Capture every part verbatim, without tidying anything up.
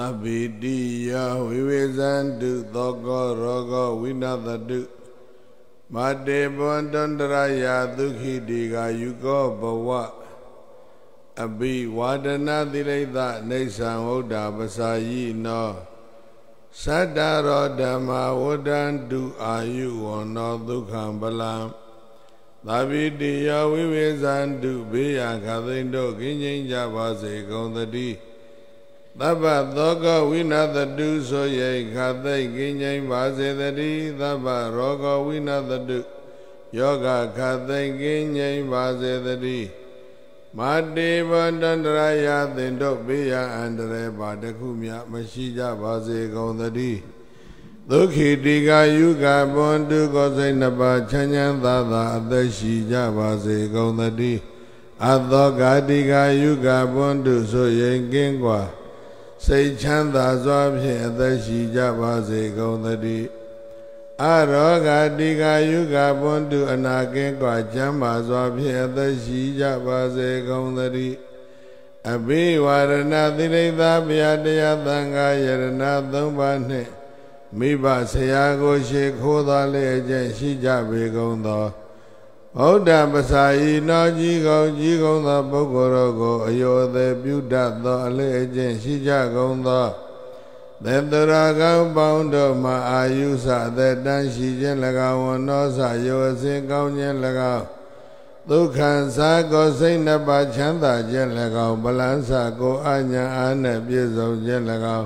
Tabidiya Vivizandu Thogo Rogo Vinadadu Made Bondandraya Dukhi Diga Yugo Bawa Abi Wadana Direda Nesan Oda Basayi No Sadaro Dhamma Wodandu Ayu Ono Dukham Balam Tabidiya Vivizandu Biya Kathindo Kinyin Jabase Gondadi Taba Thoga Vinadadu Soye Kathai Kinyin Vasedadi Taba Roga Vinadadu Yoga Kathai Kinyin Vasedadi Mati Bandandraya Thindo Biya Andre Badakumya Mashija Vase Gondadi Dukhi Diga Yuga Bondu Gosai Napa Chanyan Dada Adashija Vase Gondadi Adhoga Diga Yuga Bondu Soye Kingwa Say Chanda Zwabhi Adashija Vase Gondadi Aroga Diga Yuga Bondu Anakingwa Chamba Zwabhi Adashija Vase Gondadi Abi Varana Direda Vyadaya Thanga Yarana Thumbane Miba Sayago Shekhoda Leje Shija Begondo Oda Basayi no Jigo Jigo the Bogorogo Ayo the Buddha the Leje Shija Gondo Then the Raga bound of Ma Ayusa the Dan Shijan Lagao Nosa Yo Singaunian Lagao Dukan Sago Saina Bachanda Jen Lagao Balansa Go Anya Ane Bizo Jen Lagao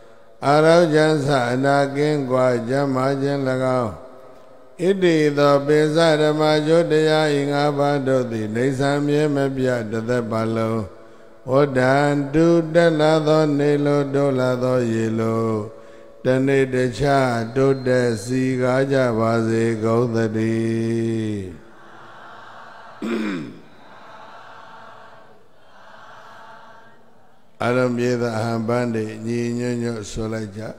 Arajansa Anakin Gua Jamajan Lagao Idi the Bezada Majodaya Ingabado the Nesam Yemabia to the Balo Odan do the Lado Nelo Dolado Yellow Dane de Cha do the Sigaja Vaze go the day. Adam Yeda Hambande, Nino Solaja.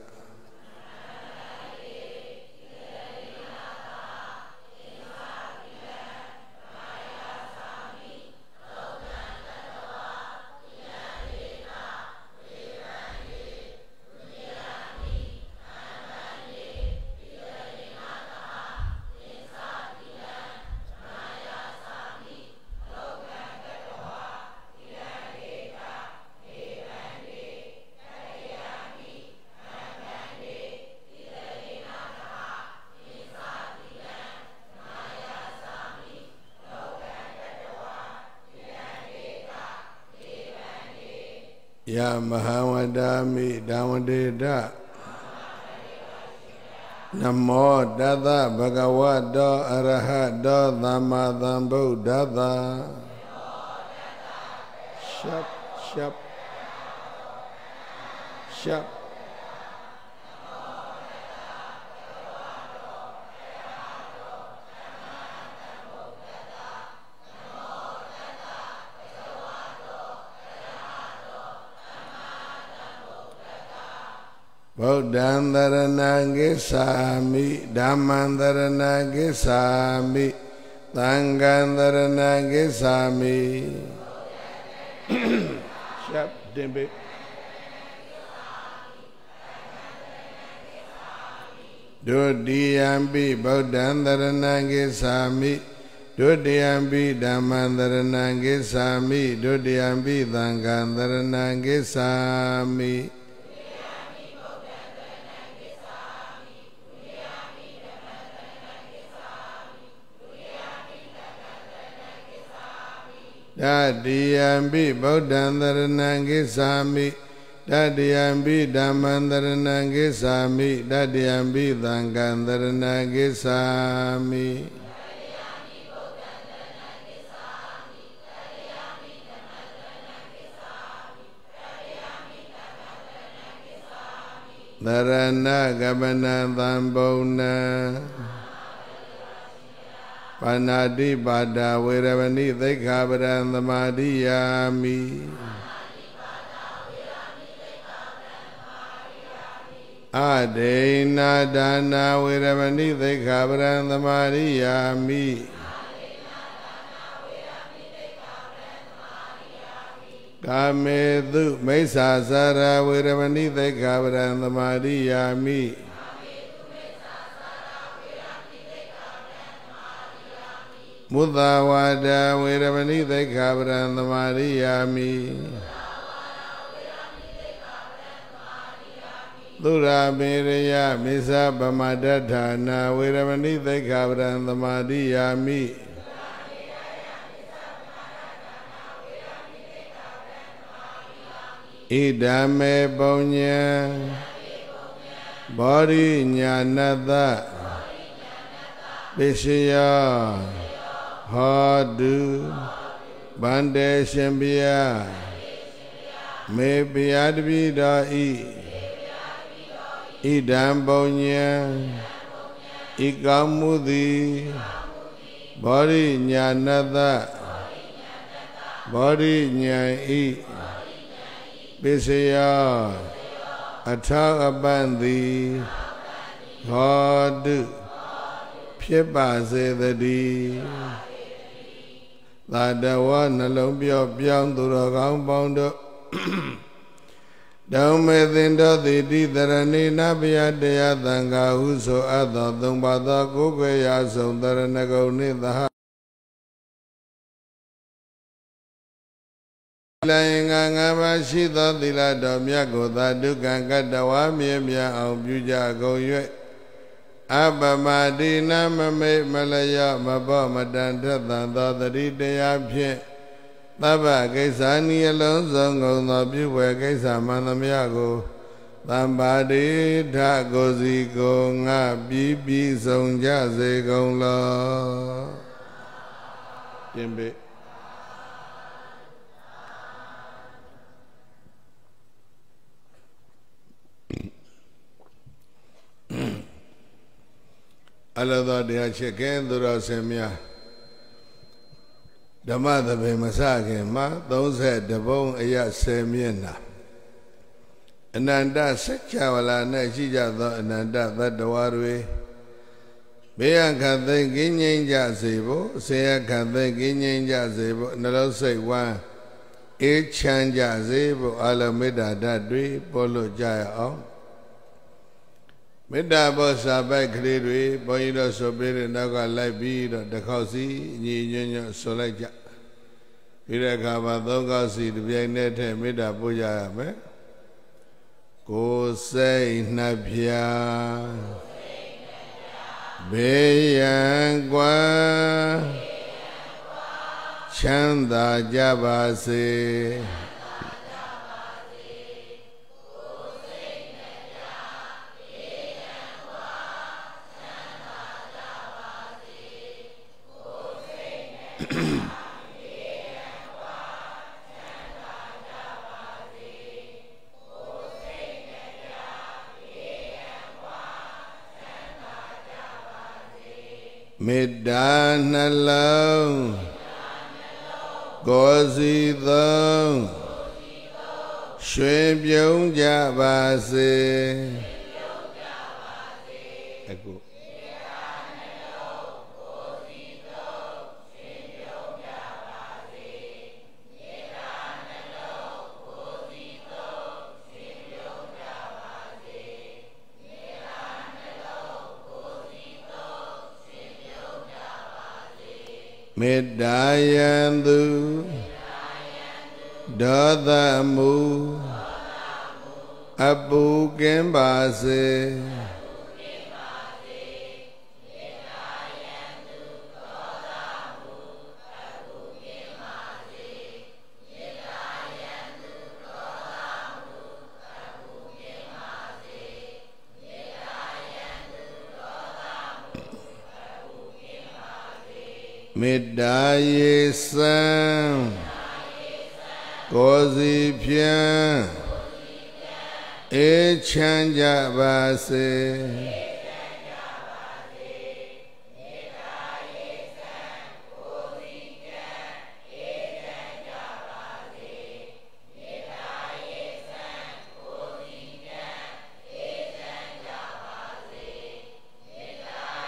Ya Mahawadami Damadeda Namo Dada Bhagavado Arahado Dhamadhambo Dada Shap Shap Shap Bodhandaranage Sami Dhammandaranage Sami Tangandaranage Sami Shap Dimbe Dodiyambi Bodhandaranage Sami Dodiyambi Dhammandaranage Sami Dodiyambi Tangandaranage Sami Dadiyambi Bodhandaranage Sami Dadiyambi Dhammandaranage Sami Dadiyambi Tangandaranage Sami Dharana Gabana Dhambona Panadi Bada Viravani Dekhabaran Dhamadiyami Adena Dana Viravani Dekhabaran Dhamadiyami Kamedu Mesa Sara Viramani Dekavaran Madhyami Mudavada Viramani Dekavaran Madhyami Dura Miraya Misa Bamadadhana Viramani Dekavaran Madhyami Idame Bonya Body Nyanada Bishya Hadu Bande Shambia Me Biadvida I Idam Bonya Ikamudi Body Nyanada Body Nyai Bisaya Athagabandi God Pipasedi Ladawa Nalombia Biang Duragam Bondo Daumethinda Didi Dharani Nabia Dea Danga Huso Adha Dumbada Gugaya Sundaranagoni Daha Lainga ngaba shida dila domya goda dukan kadawa mye mya au byuja go yue Abamadi namame malaya mabba madan thathan tha thari taya phint Thappa kaisa ni alon song ngong tho pyu pwe kaisa man thamya ko Thambadi tha ko si ko nga pi pi song ja se kong lo Yimbe Alada dia cheken dura semya Dhamma thabe masake ma thirty bong aya tenမျက်နှာ Ananda Satchavalaနဲ့ရှိကြသော Ananda သတ္တဝါတွေဘေးရန်ခံသိကင်းငြိမ်းကြစေဖို့ဆင်းရဲခံသိကင်းငြိမ်းကြစေဖို့နှလုံးစိတ်ဝမ်းအေးချမ်းကြစေဖို့အလုံးမေတ္တာဓာတ်တွေပို့လို့ကြရအောင်မေတ္တာဘောစာပိုက်ကလေးတွေဘုန်းကြီးတို့ဆိုပြီးတဲ့နောက်ကလိုက်ပြီးတော့တစ်ခေါက်စီညီညွတ်ညွတ်ဆိုလိုက်ကြပြီးတဲ့အခါမှာသုံးခေါက်စီတစ်ပြိုင်တည်းထည့်မေတ္တာပို့ကြရမယ်ကိုယ်စိတ်နှပြဘေးရန်ကွာချမ်းသာကြပါစေမေတ္တာနှလုံးကိုယ်စီသုံးရွှင်ပြုံးကြပါစေအခုမေတ္တာယံသူဒေါသမူအပူကင်းပါစေမေတ္တာရေစံကိုယ်စီဖြင့်အေးချမ်းကြပါစေ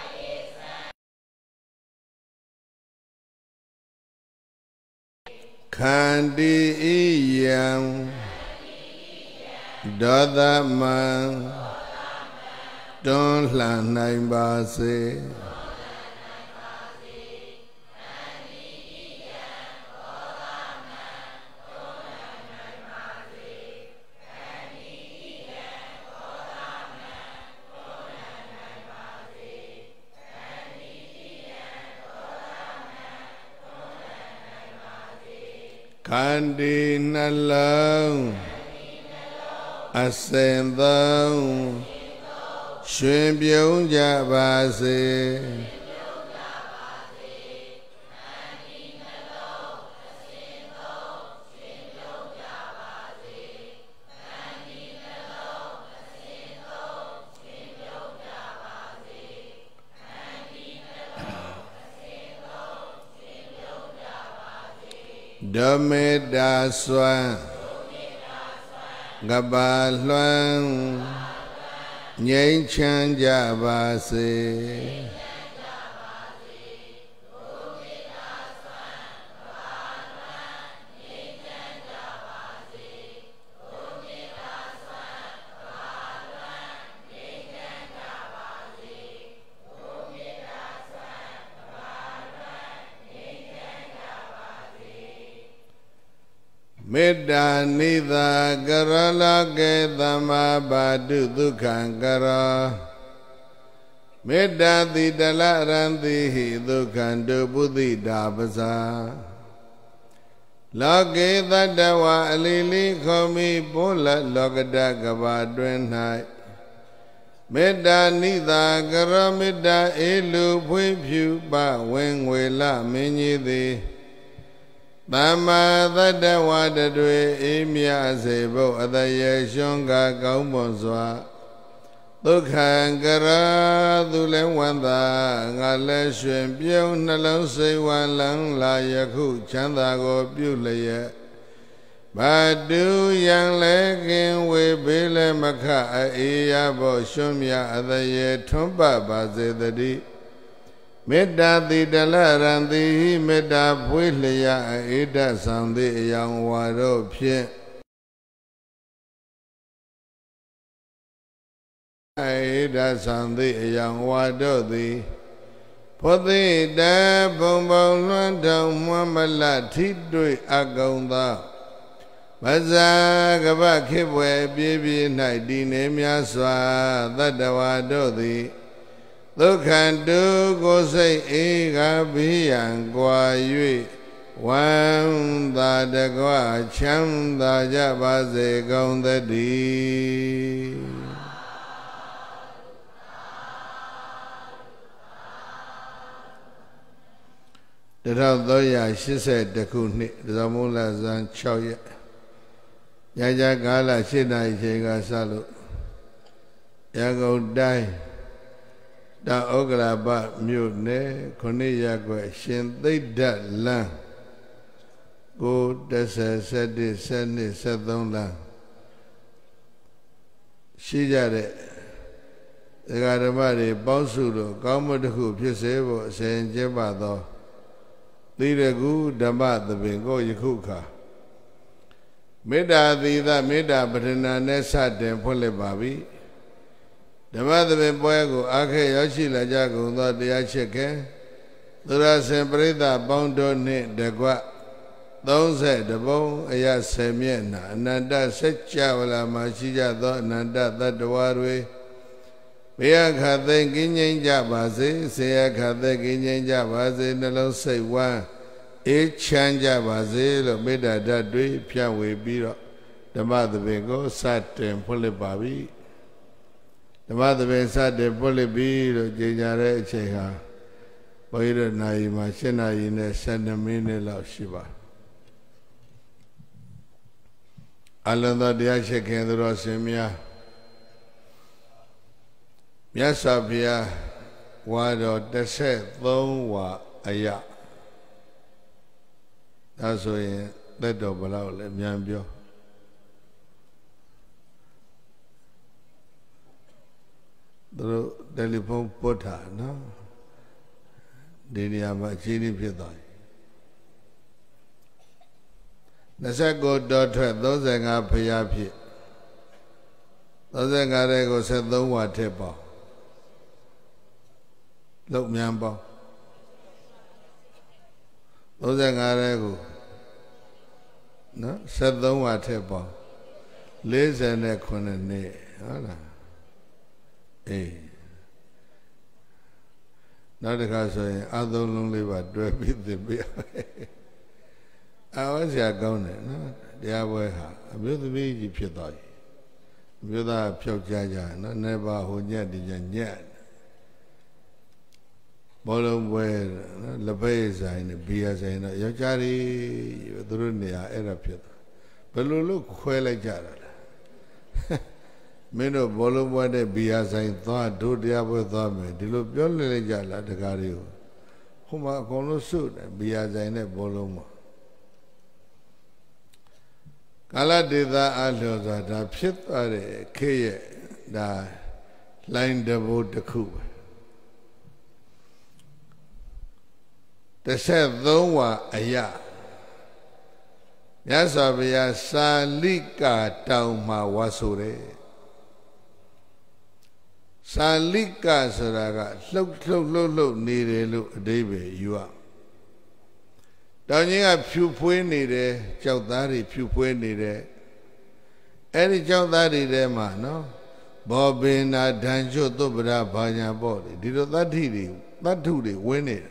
ခ Khandi iyam Dodhaman Don lan nai ba se Khandi nalang Asen thong Xuyênပြုံးကြပါစေဓမေတ္တာစွမ်းကပါလွှမ်းငြိမ်းချမ်းကြပါစေမေတ္တာနိသာကရလကေသမ္မာပါတုဒုက္ခံကရောမေတ္တာတိတလရံတိဟိဒုက္ခံတုပုသိတာပဇာလောကေတတ္တဝါအလီလီခောမိပိုးလလောကတကဘာတွင်၌မေတ္တာနိသာကရောမေတ္တာအေလူဖွေးဖြူပဝင်ငွေလမင်းကြီးသည်သမ္မာသတ္တဝါတတွေအေးမြစေဖို့အတရေရှွန်ကကောင်းမွန်စွာဒုက္ခံကရာသူလည်းဝန္တာငါလည်းရွှင်ပြုံးနှလုံးစိတ်ဝမ်းလန်းလာယခုချမ်းသာကိုပြုလျက်ဘာတူယံလည်းခင်ဝေဘေးလည်းမခအေးရဖို့ရှွန်မြအတရေထွန်းပပါစေတည်းမေတ္တာတိတလရံတိမေတ္တာဖွေးလျက်အေဒဆောင်သည့်အယောင်ဝါတို့ဖြင့်အေဒဆောင်သည့်အယောင်ဝါတို့သည်ဖောသိတဘုံဘုံလွှမ်းတောင်မွမ်းမလထိတွေ့အကုန်သောမဇာကပခေဘွယ်ပြေးပြေး၌တည်နေများစွာသတ္တဝါတို့သည်ဒုက္ခတုကိုစိတ်အေးကဘိယံကွာ၍ဝမ်းသာတကွချမ်းသာကြပါစေကုန်သတည်းတထောင်သုံးရာရှစ်ဆယ်တခုနှစ်ဇမုလဇန်၆ရက်ညကြကာလ၈နာရီချိန်ကစလို့ရန်ကုန်တိုင်းတာဩကရာပမြို့နယ်ခုနှစ်ရပ်ကွယ်ရှင်သိဒ္ဓလမ်းကိုတစ်ဆယ်ဆက်တစ်ဆက်နှစ်ဆက်သုံးလမ်းရှိကြတဲ့ဒကာဓမ္မတွေပေါင်းစုလို့ကောင်းမှုတစ်ခုဖြစ်စေဖို့အစဉ်ကျင့်ပါသောသီရကုဓမ္မသဘင်ကိုယခုခါမေတ္တာသီသမေတ္တာပဌနာနဲ့စတင်ဖွင့်လှစ်ပါပြီဓမ္မသဘင်ပွဲကိုအားခဲရောက်ရှိလာကြကုန်သောတရားချစ်ခင်သူရဆင်ပရိသတ်ပေါင်းတို့နှင့်တကွသုံးဆယ်တပုံအရဆယ်မျက်နှာအနန္တစัจ java လာမှာရှိကြသောအနန္တသတ္တဝါတွေဘေးအခါသိကင်းငြိမ်းကြပါစေဆေယအခါသိကင်းငြိမ်းကြပါစေနှလုံးစိတ်ဝမ်းအေးချမ်းကြပါစေလို့မေတ္တာဓာတ်တွေဖြန့်ဝေပြီးတော့ဓမ္မသဘင်ကိုစတင်ဖွင့်လှစ်ပါပြီဓမ္မသဘင်စတင်ဖွင့်လှစ်ပြီးလို့ကြေညာတဲ့အချိန်ဟာဘုန်းကြီးတို့နိုင်မှာ၈နာရီနဲ့၁၂မိနစ်လောက်ရှိပါအလုံးသောတရားရှိခင်သူတော်စင်များမြတ်စွာဘုရားဝါတော်တစ်ဆက်သုံးဝါအယဒါဆိုရင်သက်တော်ဘယ်လောက်လဲမြန်ပြောသူတို့တယ်လီဖုန်းပုတ်တာနော်ဒီနေရာမှာအကြီးကြီးဖြစ်သွား Nasako daughter, those are not Payapi. Those are not ego said the water. Look, Miambo. Those are not ego. No, said the water. Liz and a quinine. Eh. Not the case of other lonely but do with the beer. I was ya gone, no, the away her. A beautiful baby pure. Beautiful pure jaja, no, never who yet did yet. Bolom where the Labeza in the beers and your jari, the Runia, Erapia. But look, well, like Jarrett. Meno bolom where the beers I thought, do the other thumb, the look only jala the gario. Whom I call no suit, and beers I never bolom. Kala dida alhoza da pit are keye da line devote the coup. They said though aya. Yasabia salika tauma wasure. Salika saraga look look look look needed look David you are. Down here, few point needed, Chowdari, few point needed. Any Chowdari dema, no? Bobina, Danjo, Dobra, Banya body. Did that he, that do they win it?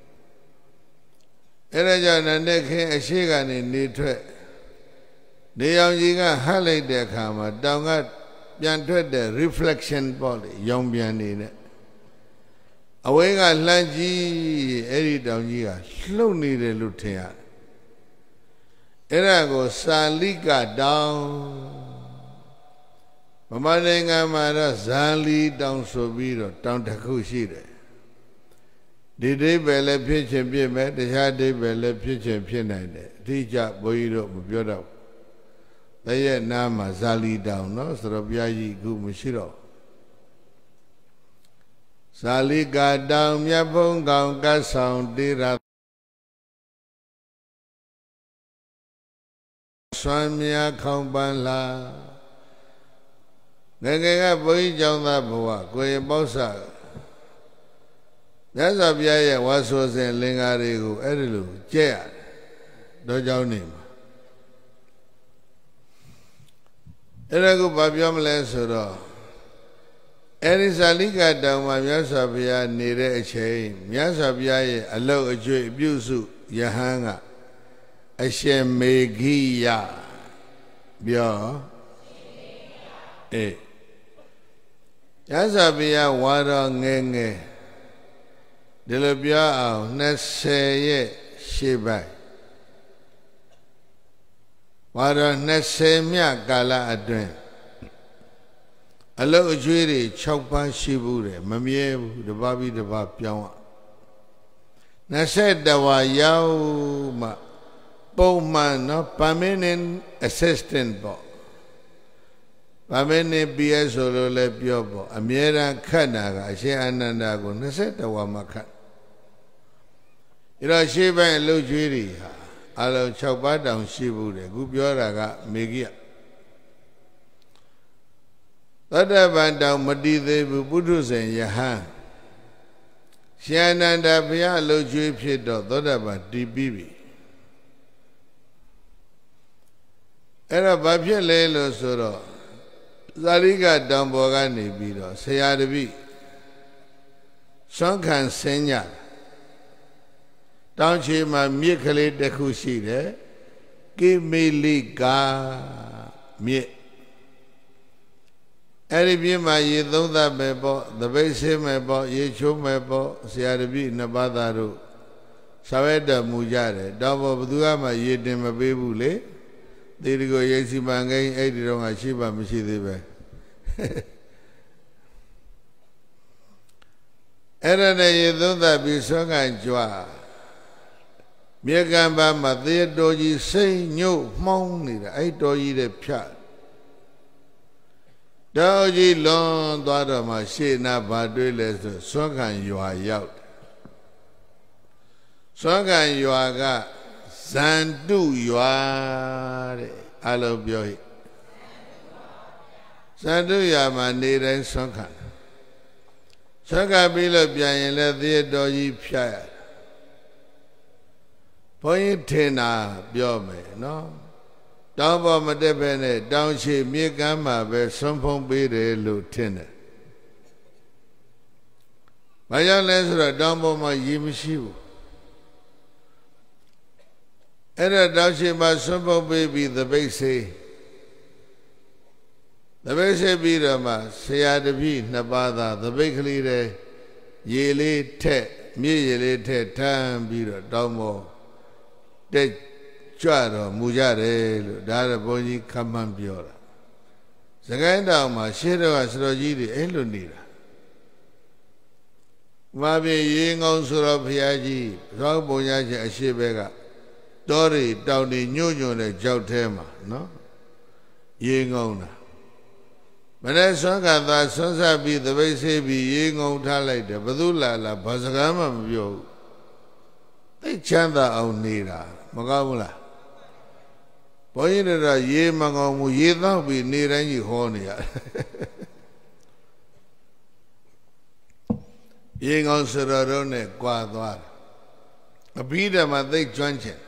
Erajan and neck a shagan in Nitre. The young Yiga highlight their camera, down at Yantre the reflection body, young Bian in it. Away at Lanji, Eddie down here, slowly the Lutea. Erago Salika down. Mamadanga Mara Zali down Sobido, down Takushide. Did they belle pitch and be met? The had they belle pitch and pianide. Teacher Boido Buyoda. They had Nama Zali down, no? Sarabiaji Gumishiro. Salika down Yapon Ganga sound dira Swamia Kambanla Naganga Boy Janga Boa, Goy Bosa. That's a Bia was was in Lingarigo, Edilu, Jaya, Dojanim. Erago Babiam Lansoro. Eri Salika down my Yasabia near a chain, Yasabia, a low a joy, Busu, Yahanga, a shame Megia, Bia, eh. Yasabia, water, Nenge, Delabia, Nesse, Shibai. Water, Nesse, Mia, Gala, Adren. A little jury, Chokpa Shibure, Mamie, the Babi, the Bapiawa. Na said there were Yauma, Bowman, no permanent assistant, bo. Permanent B S O Lepiobo, Amira Kanaga, she Anandago, na said there were Makat. You know, Shiba and Low Jury, I love Chokpa down Shibure, Gubiora, Megia. Other band down Madi the Budus and Yahan. Shananda Pia Lo Jupido, Dodaba D B B. Era Babia Lelo Soro. Zaliga Dambogani Bido, Sayadabi. Sonkan Senya. Don't you my Mikali Dekushi, give me Liga me. Every be my ye don't that mebo, the base mebo, ye chu mebo, Siarabi Nabadaru, Saveda Mujare, Dabo Duama ye demabule, they go Yesi Bangay, eighty on a Shiba Mishidebe. Erana ye don't that be sung and joa. Miagamba Mathia Doji say no, Moni, I do ye the chat. Doji long daughter my she na badwele songan you are out. Songan you are got ဇန်တုရွာတဲ့အလုံးပြောဟိဇန်တုရွာမှာနေတိုင်းဆွမ်းခံဆွမ်းခံပြီးလို့ပြန်ရင်လည်းသေတော်ကြီးဖြတ်ရဘုန်းကြီးထင်တာပြောမယ်နော်တောင်းပေါ်မတက်ပဲနဲ့တောင်းချေမြေကမ်းမှာပဲဆွမ်းဖုံးပေးတယ်လို့ထင်တယ်ဘာကြောင့်လဲဆိုတော့တောင်းပေါ်မှာရေမရှိဘူးအဲ့ဒါတောင်းချေမှာဆွမ်းဖုံးပေးပြီးသပိတ်စေးသပိတ်စေးပြီးတော့မှဆရာတပည့်နှစ်ပါးသာသပိတ်ကလေးတဲ့ရေလေးထက်မြေရေလေးထက်ထမ်းပြီးတော့တောင်းပေါ်တက်ကြွတော့မူကြတယ်လို့ဒါရဘုန်းကြီးခမ်းမှန်းပြောတာစကိုင်းတောင်မှာရှေးတော့ဆရာကြီးတွေအဲ့လိုနေတာဘာဖြစ်ရေငုံဆိုတော့ဘုရားကြီးသောပုံရချင်းအရှိဘဲကတောတွေတောင်တွေညွန့်ညွန့်တဲ့ကြောက်ထဲမှာနော်ရေငုံတာမနေ့ဆွမ်းကသာဆွမ်းစားပြီးသပိတ်ဆေးပြီးရေငုံထားလိုက်တယ်ဘသူလာလာဘာစကားမှမပြောဘူးသိချမ်းသာအောင်နေတာမကောင်းဘူးလားဘုန်းကြီးတို့ရေမကောင်းဘူးရေသောက်ပြီးနေတိုင်းကြီးဟောနေရတယ်ရေကောင်းစရတော်နဲ့ကြွာသွားတယ်အဘိဓမ္မာသိကျွမ်းကျင်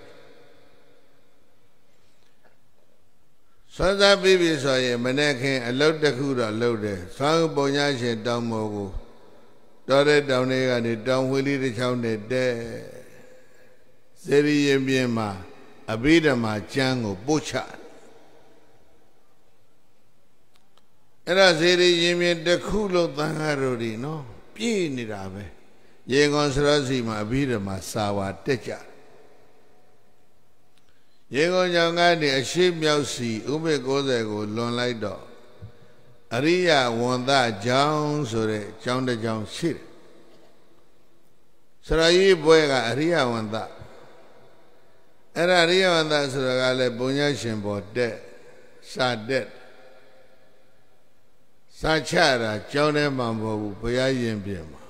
ဆွမ်းစားပြီးပြီဆိုရင်မနေ့ခင်အလုတ်တစ်ခုတော့လုပ်တယ်ဆောင်းပုံညာရှင်တောင်းမောကိုတော်တဲ့တောင်တွေကနေတောင်ဝေးလေးတစ်ချောင်းနဲ့တဲ့စေရီရင်ပြင်းမှာအဘိဓမ္မာကျမ်းကိုပို့ချအဲ့ဒါစေရီရင်ပြင်းတစ်ခုလုံးသံဃာတို့ဒီနော်ပြည့်နေတာပဲရေကွန်စရစီမှာအဘိဓမ္မာစာဝါတက်ကြရေကွန်ကြောင့်ကနေအရှိမြောက်စီဥပ္ပေကိုးဆယ်ကိုလွန်လိုက်တော့အရိယဝန္တကျောင်းဆိုတဲ့ကျောင်းတစ်ကျောင်းရှိတယ်စရကြီးဘွဲကအရိယဝန္တအဲ့ဒါအရိယဝန္တဆိုတာကလည်းဘုံညာရှင်ဘောတက်စာတက်စာချတာကျောင်းထဲမှာမဟုတ်ဘူးဘုရားရင်ပြင်မှာ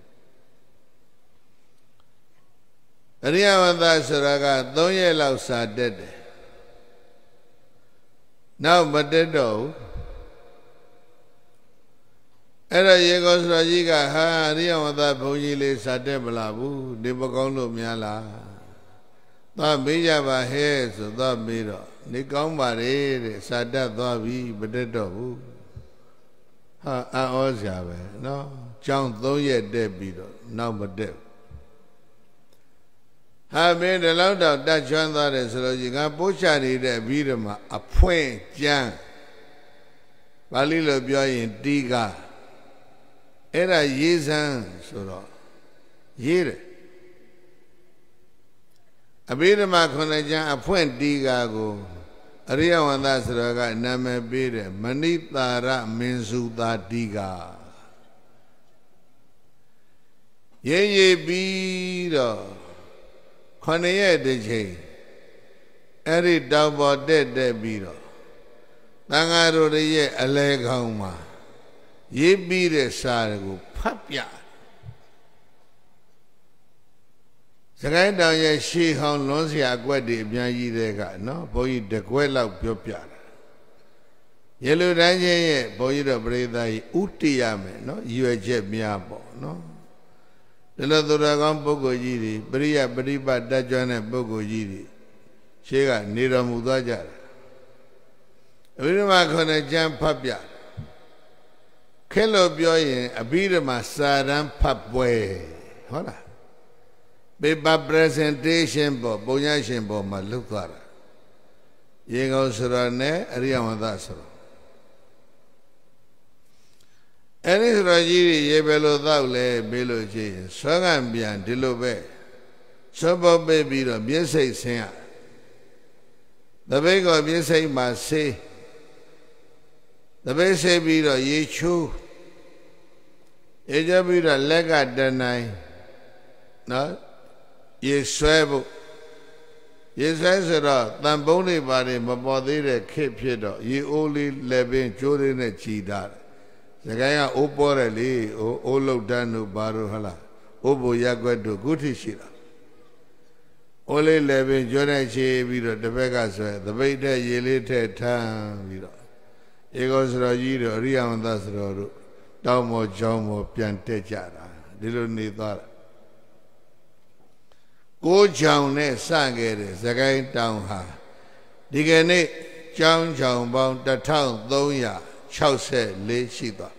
အရိယဝတ္တဆိုတာကသုံးရက်လောက်စာတက်တယ်နောက်မတက်တော့ဘူးအဲ့ဒါရေကောစရာကြီးကဟာအရိယဝတ္တဘုန်းကြီးလေးစာတက်မလားဘူးဒီမကောင်းလို့များလားသွားမေးကြပါဟဲ့ဆိုသွားမေးတော့နေကောင်းပါလေတဲ့စာတက်သွားပြီမတက်တော့ဘူးဟာအံ့ဩစရာပဲနော်ကျောင်းသုံးရက်တက်ပြီးတော့နောက်မတက်ဟာမင်းဒီလောက်တော့တတ်ချွမ်းသွားတယ်ဆိုလို့ကြီးငါပို့ချနေတဲ့အပြီးတော့မှအဖွင့်ကျမ်းပါဠိလိုပြောရင်တီးကအဲ့ဒါရေးစမ်းဆိုတော့ရေးတယ်အဘိဓမ္မာခုနှစ်ကျမ်းအဖွင့်တီးကကိုအရိယဝန္တဆိုတာကနာမည်ပေးတယ်မဏိတာရမင်းစုသာတီးကရေးရေးပြီးတော့ခொနည်းရဲ့တစ်ချိန်အဲ့ဒီတောင်ပေါ်တက်တက်ပြီးတော့သံဃာတို့ရဲ့အလဲခေါင်းမှာရေးပြီးတဲ့စာကိုဖတ်ပြစကိုင်းတောင်ရဲ့ရှေးဟောင်းလွန်စရာအကွက်တွေအများကြီးတဲ့ကနော်ဘုန်းကြီးတကွက်လောက်ပြောပြတာရေလူတန်းချင်းရဲ့ဘုန်းကြီးတို့ပရိသတ်ကြီးဥတည်ရမယ်နော်ရွယ်ချက်များပေါ့နော်ဒီလိုသူတော်ကောင်းပုဂ္ဂိုလ်ကြီးတွေပရိယပရိပတ်တတ်ကြွတဲ့ပုဂ္ဂိုလ်ကြီးတွေရှေးကနေတော်မူသွားကြတယ်အဘိဓမ္မာခေါ်တဲ့ကျမ်းဖတ်ပြခဲလို့ပြောရင်အဘိဓမ္မာစာရန်ဖတ်ပွဲဟုတ်လား paper presentation ပေါ်ပုံညာရှင်ပေါ်မှာလုပ်သွားတာရေကောင်းဆိုရနဲ့အရိယဝန္တဆိုရအဲ့ဒီဆိုရကြီးရေပဲလို့သောက်လဲမေးလို့ရှိရင်ဆွမ်းကံပြန်ဒီလိုပဲဆွမ်းပုတ်ပေးပြီးတော့မျက်စိတ်ဆင်းရတပိတ်ကမျက်စိတ်မှာဆေးတပိတ်ဆေးပြီးတော့ရေချိုးရေချပြီးတော့လက်ကတနိုင်နော်ရေဆွဲဖို့ရေဆွဲဆိုတော့တန်ပုံးတွေပါတယ်မပေါ်သေးတဲ့ခေတ်ဖြစ်တော့ရေအိုးလေးလက်ပင်ကျိုးလေးနဲ့ချီတာစကိုင်းကအိုးပေါ်တယ်လေအိုးအိုးလုတ်တန်းတို့ဘာတို့ဟလားအိုးဘူရက်ွက်တို့ခုထိရှိတာ Ole lebe jone che biro tebeka swe tebekte yele te tan biro ego sro ji do Ariyamata sro do taw mo jaw mo pian tet ja da di lo ne twa da ko jaw ne sa ke de Sakai taw ha di ke ne jaw jaw baung one thousand three hundred sixty-fourရှိသွား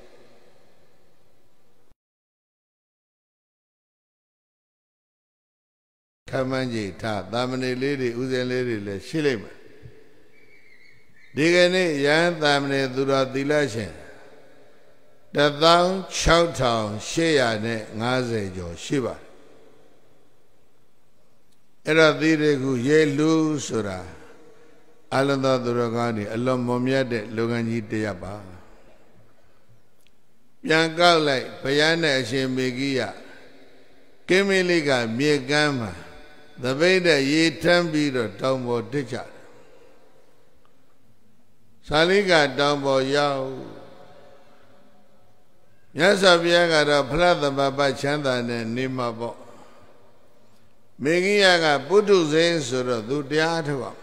ခမန်းကြီးထားတာမဏေလေးတွေဥစဉ်လေးတွေလည်းရှိလိမ့်မယ်ဒီကနေ့ရဟန်းတာမဏေသူတော်သီလရှင်one thousand six hundred fiftyကျော်ရှိပါတယ်အဲ့တော့သီရိခုရေလူဆိုတာအလုံးသောသူတော်ကောင်းတွေအလွန်မွန်မြတ်တဲ့လူငန်းကြီးတရပ်ပါပြန်ကောက်လိုက်ဘုရားနဲ့အရှင်မေဂိယကင်းမင်းလေးကမြေကမ်းမှာသပိတ်တဲ့ရေထမ်းပြီးတော့တောင်ပေါ်တက်ကြတယ်သာလိကတောင်ပေါ်ရောက်မြတ်စွာဘုရားကတော့ဖလားသမဘချမ်းသာနဲ့နေမှာပေါ့မေဂိယကပုထုဇဉ်ဆိုတော့သူတရားထုတ်အောင်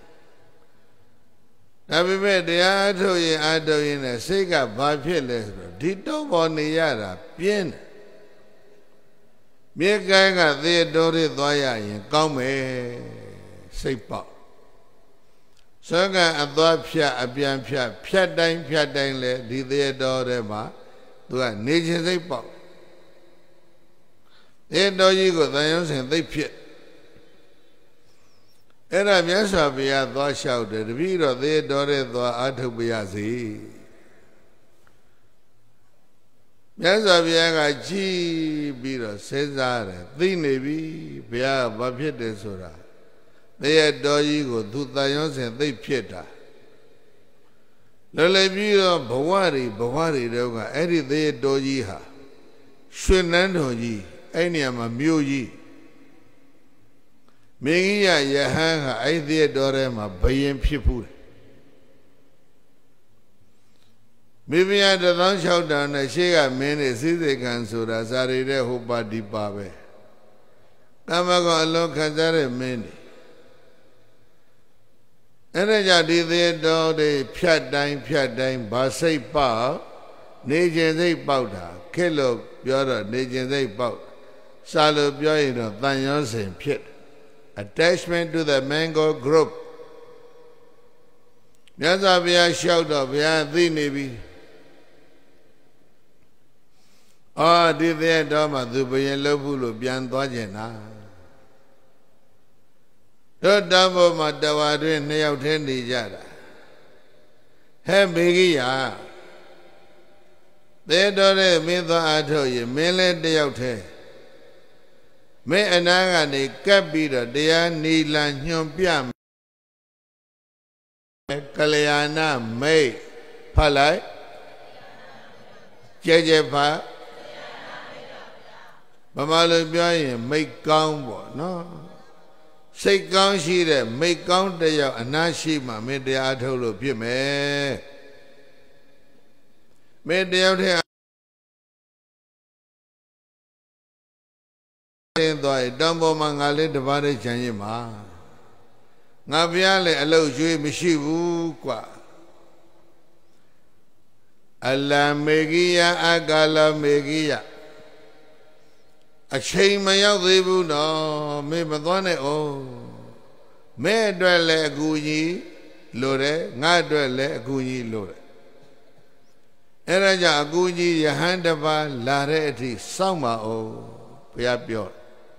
ဒါပေမဲ့တရားထုတ်ရင်အထုတ်ရင်လည်းစိတ်ကဘာဖြစ်လဲဆိုတော့ဒီတောင်ပေါ်နေရတာပြင်းတယ်မြေကိုင်းကသေတော်ရသွားရရင်ကောင်းမယ်စိတ်ပေါက်သောကအသွားဖြတ်အပြန်ဖြတ်ဖြတ်တိုင်းဖြတ်တိုင်းလဲဒီသေတော်ထဲမှာသူကနေခြင်းစိတ်ပေါက်သေတော်ကြီးကိုသံယုံစဉ်သိဖြစ်အဲ့ဒါမြတ်စွာဘုရားသွားလျှောက်တယ်တပည့်တော်သေတော်တဲ့သွားအာထုတ်ပါရစေမြတ်စွာဘုရားကကြည်ပြီးတော့စဉ်းစားတယ်သိနေပြီဘုရားဘာဖြစ်တယ်ဆိုတာသေတော်ကြီးကိုသူတန်ရောစဉ်သိဖြစ်တာလောလောပြီးတော့ဘဝတွေဘဝတွေတော့ကအဲ့ဒီသေတော်ကြီးဟာရွှေနန်းတော်ကြီးအဲ့နေရာမှာမြို့ကြီးမေဂိယယဟန်ကအဲ့ဒီတော်ထဲမှာဘယင်ဖြစ်ဘူးမိဖုရားone thousand six hundredနဲ့ရှေ့ကမင်းနေစည်းစိမ်ခံဆိုတာဇာရီတဲ့ဟိုပါဒီပါပဲကမ္မကအလုံးခံစားတဲ့မင်းနေအဲ့ဒါကြောင့်ဒီသေတော်တွေဖြတ်တိုင်းဖြတ်တိုင်းဗာစိတ်ပေါက်နေခြင်းစိတ်ပေါက်တာခက်လို့ပြောတော့နေခြင်းစိတ်ပေါက်စာလို့ပြောရင်တော့တန်ရောစဉ်ဖြစ်attachment to the mango group မြတ်စွာဘုရားလျှောက်တော့ဘုရားသိနေပြီအော်ဒီတဲ့တော့မှသူဘယင်လုပ်ဘူးလို့ပြန်သွားကျင်တာတို့တမ်းပေါ်မှာတဝါတွင်နှစ်ယောက်တည်းနေကြတာဟဲ့မေဂိယသေတော်တဲ့မင်းသွားအထုတ်ရင်မင်းလည်းတယောက်တည်းမင်းအနာကနေကပ်ပြီးတော့တရားနီလန်ညွန်ပြမယ်ကလျာဏမိတ်ဖတ်လိုက်ကြဲကြဲဖတ်ဗမာလိုပြောရင်မိတ်ကောင်းပေါ့နော်စိတ်ကောင်းရှိတဲ့မိတ်ကောင်းတယောက်အနာရှိမှမင်းတရားထုတ်လို့ဖြစ်မယ်မင်းတယောက်တည်းင်းသွားရင်တောင်ပေါ်မှာငါလေးတပါးတည်းခြံရင်မှာငါဘုရားလည်းအလုတ်ကျွေးမရှိဘူးကွာအလမေဂိယအကာလမေဂိယအချိန်မရောက်သေးဘူးနော်မင်းမသွားနဲ့အောင်မင်းအတွက်လည်းအကူကြီးလိုတယ်ငါအတွက်လည်းအကူကြီးလိုတယ်အဲ့ဒါကြောင့်အကူကြီးယဟန်တပါးလာတဲ့အထိစောင့်ပါအောင်ဘုရားပြော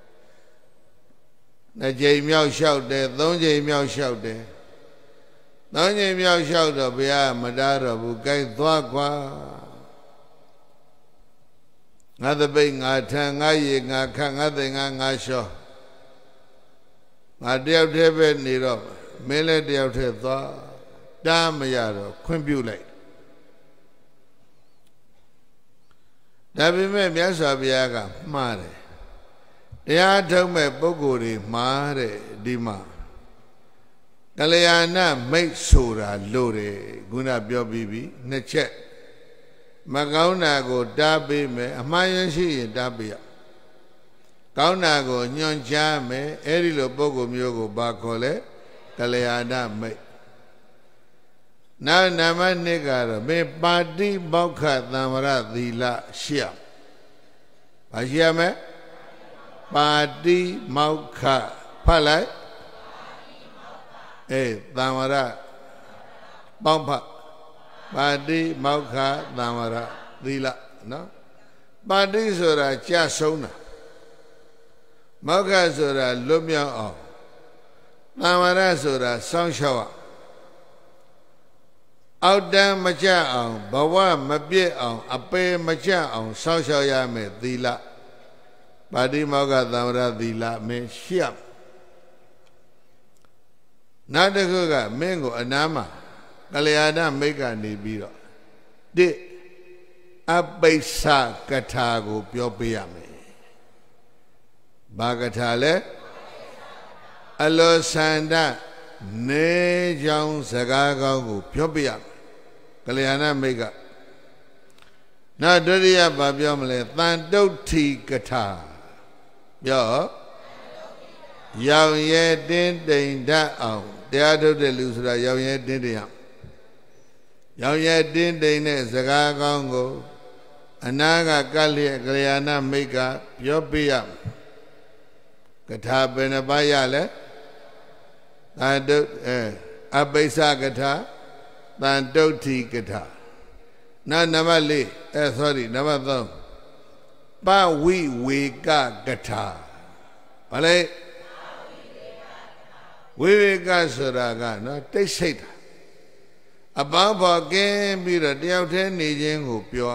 နှစ်ကြိမ်မြောက်လျှောက်တယ်သုံးကြိမ်မြောက်လျှောက်တယ်သုံးကြိမ်မြောက်လျှောက်တော့ဘုရားမတားတော့ဘူးကြိုက်သွားကွာငါသပိတ်ငါထံငါရေငါခန့်ငါသိငါငါလျှောငါတယောက်တည်းပဲနေတော့မင်းလည်းတယောက်တည်းသွားတားမရတော့ခွင့်ပြုလိုက်ဒါပေမဲ့မြတ်စွာဘုရားကမှားတယ်တရားထုတ်မဲ့ပုဂ္ဂိုလ်တွေမှားတဲ့ဒီမှာကလျာဏမိတ်ဆိုတာလို့တယ်ခုနပြောပြီးပြီနှစ်ချက်မကောင်းတာကိုတားပေးမယ်အမှားရရှိရင်တားပေးရကောင်းတာကိုညွှန်ကြားမယ်အဲ့ဒီလိုပုဂ္ဂိုလ်မျိုးကိုဘာခေါ်လဲကလျာဏမိတ်နောက်နံပါတ်နှစ်ကတော့မေပါတိမောက္ခသံဝရသီလရှိရဘာရှိရမလဲပါတိမောက္ခဖတ်လိုက်အေးသံဝရပေါင်းဖတ်ပါတိမောက္ခသံဝရသီလနော်ပါတိဆိုတာကြဆုံးတာမောက္ခဆိုတာလွတ်မြောက်အောင်သံဝရဆိုတာစောင့်ရှောက်အောင်အောက်တန်းမကျအောင်ဘဝမပြည့်အောင်အပေမကျအောင်စောင့်ရှောက်ရမယ်သီလပါတိမောက္ခသံဝရသီလမင်းရှက်နောက်တစ်ခုကမင်းကိုအနားမှာကလျာဏမိတ်ကနေပြီးတော့တိအပိစ္ဆကထာကိုပြောပေးရမယ်ဘာကထာလဲအလောဆန္ဒနေကြောင်းစကားကောင်းကိုပြောပြရမယ်ကလျာဏမိတ်ကနောက်ဒုတိယဘာပြောမလဲတန်တုဋ္ဌိကထာပြောရောင်ရဲတင်းတိမ်တတ်အောင်တရားထုတ်တဲ့လူဆိုတာရောင်ရဲတင်းတိမ်အောင်ရောင်ရဲတင်းတိမ်တဲ့စကားကောင်းကိုအနာကကလျက်ကလျာဏမိတ်ကပြောပြရမယ်ကထာဘယ်နှပါးရလဲတန်တုတ်အဲအပိစ္ဆကထာတန်တုဋ္ဌိကထာနောက်နံပါတ်၄အဲ sorry နံပါတ်၃ပဝိဝေကကထာဘာလဲဝိဝေကဆိုတာကနော်တိတ်ဆိတ်တာအပေါင်းဖော်ကင်းပြီးတော့တယောက်တည်းနေခြင်းကိုပြော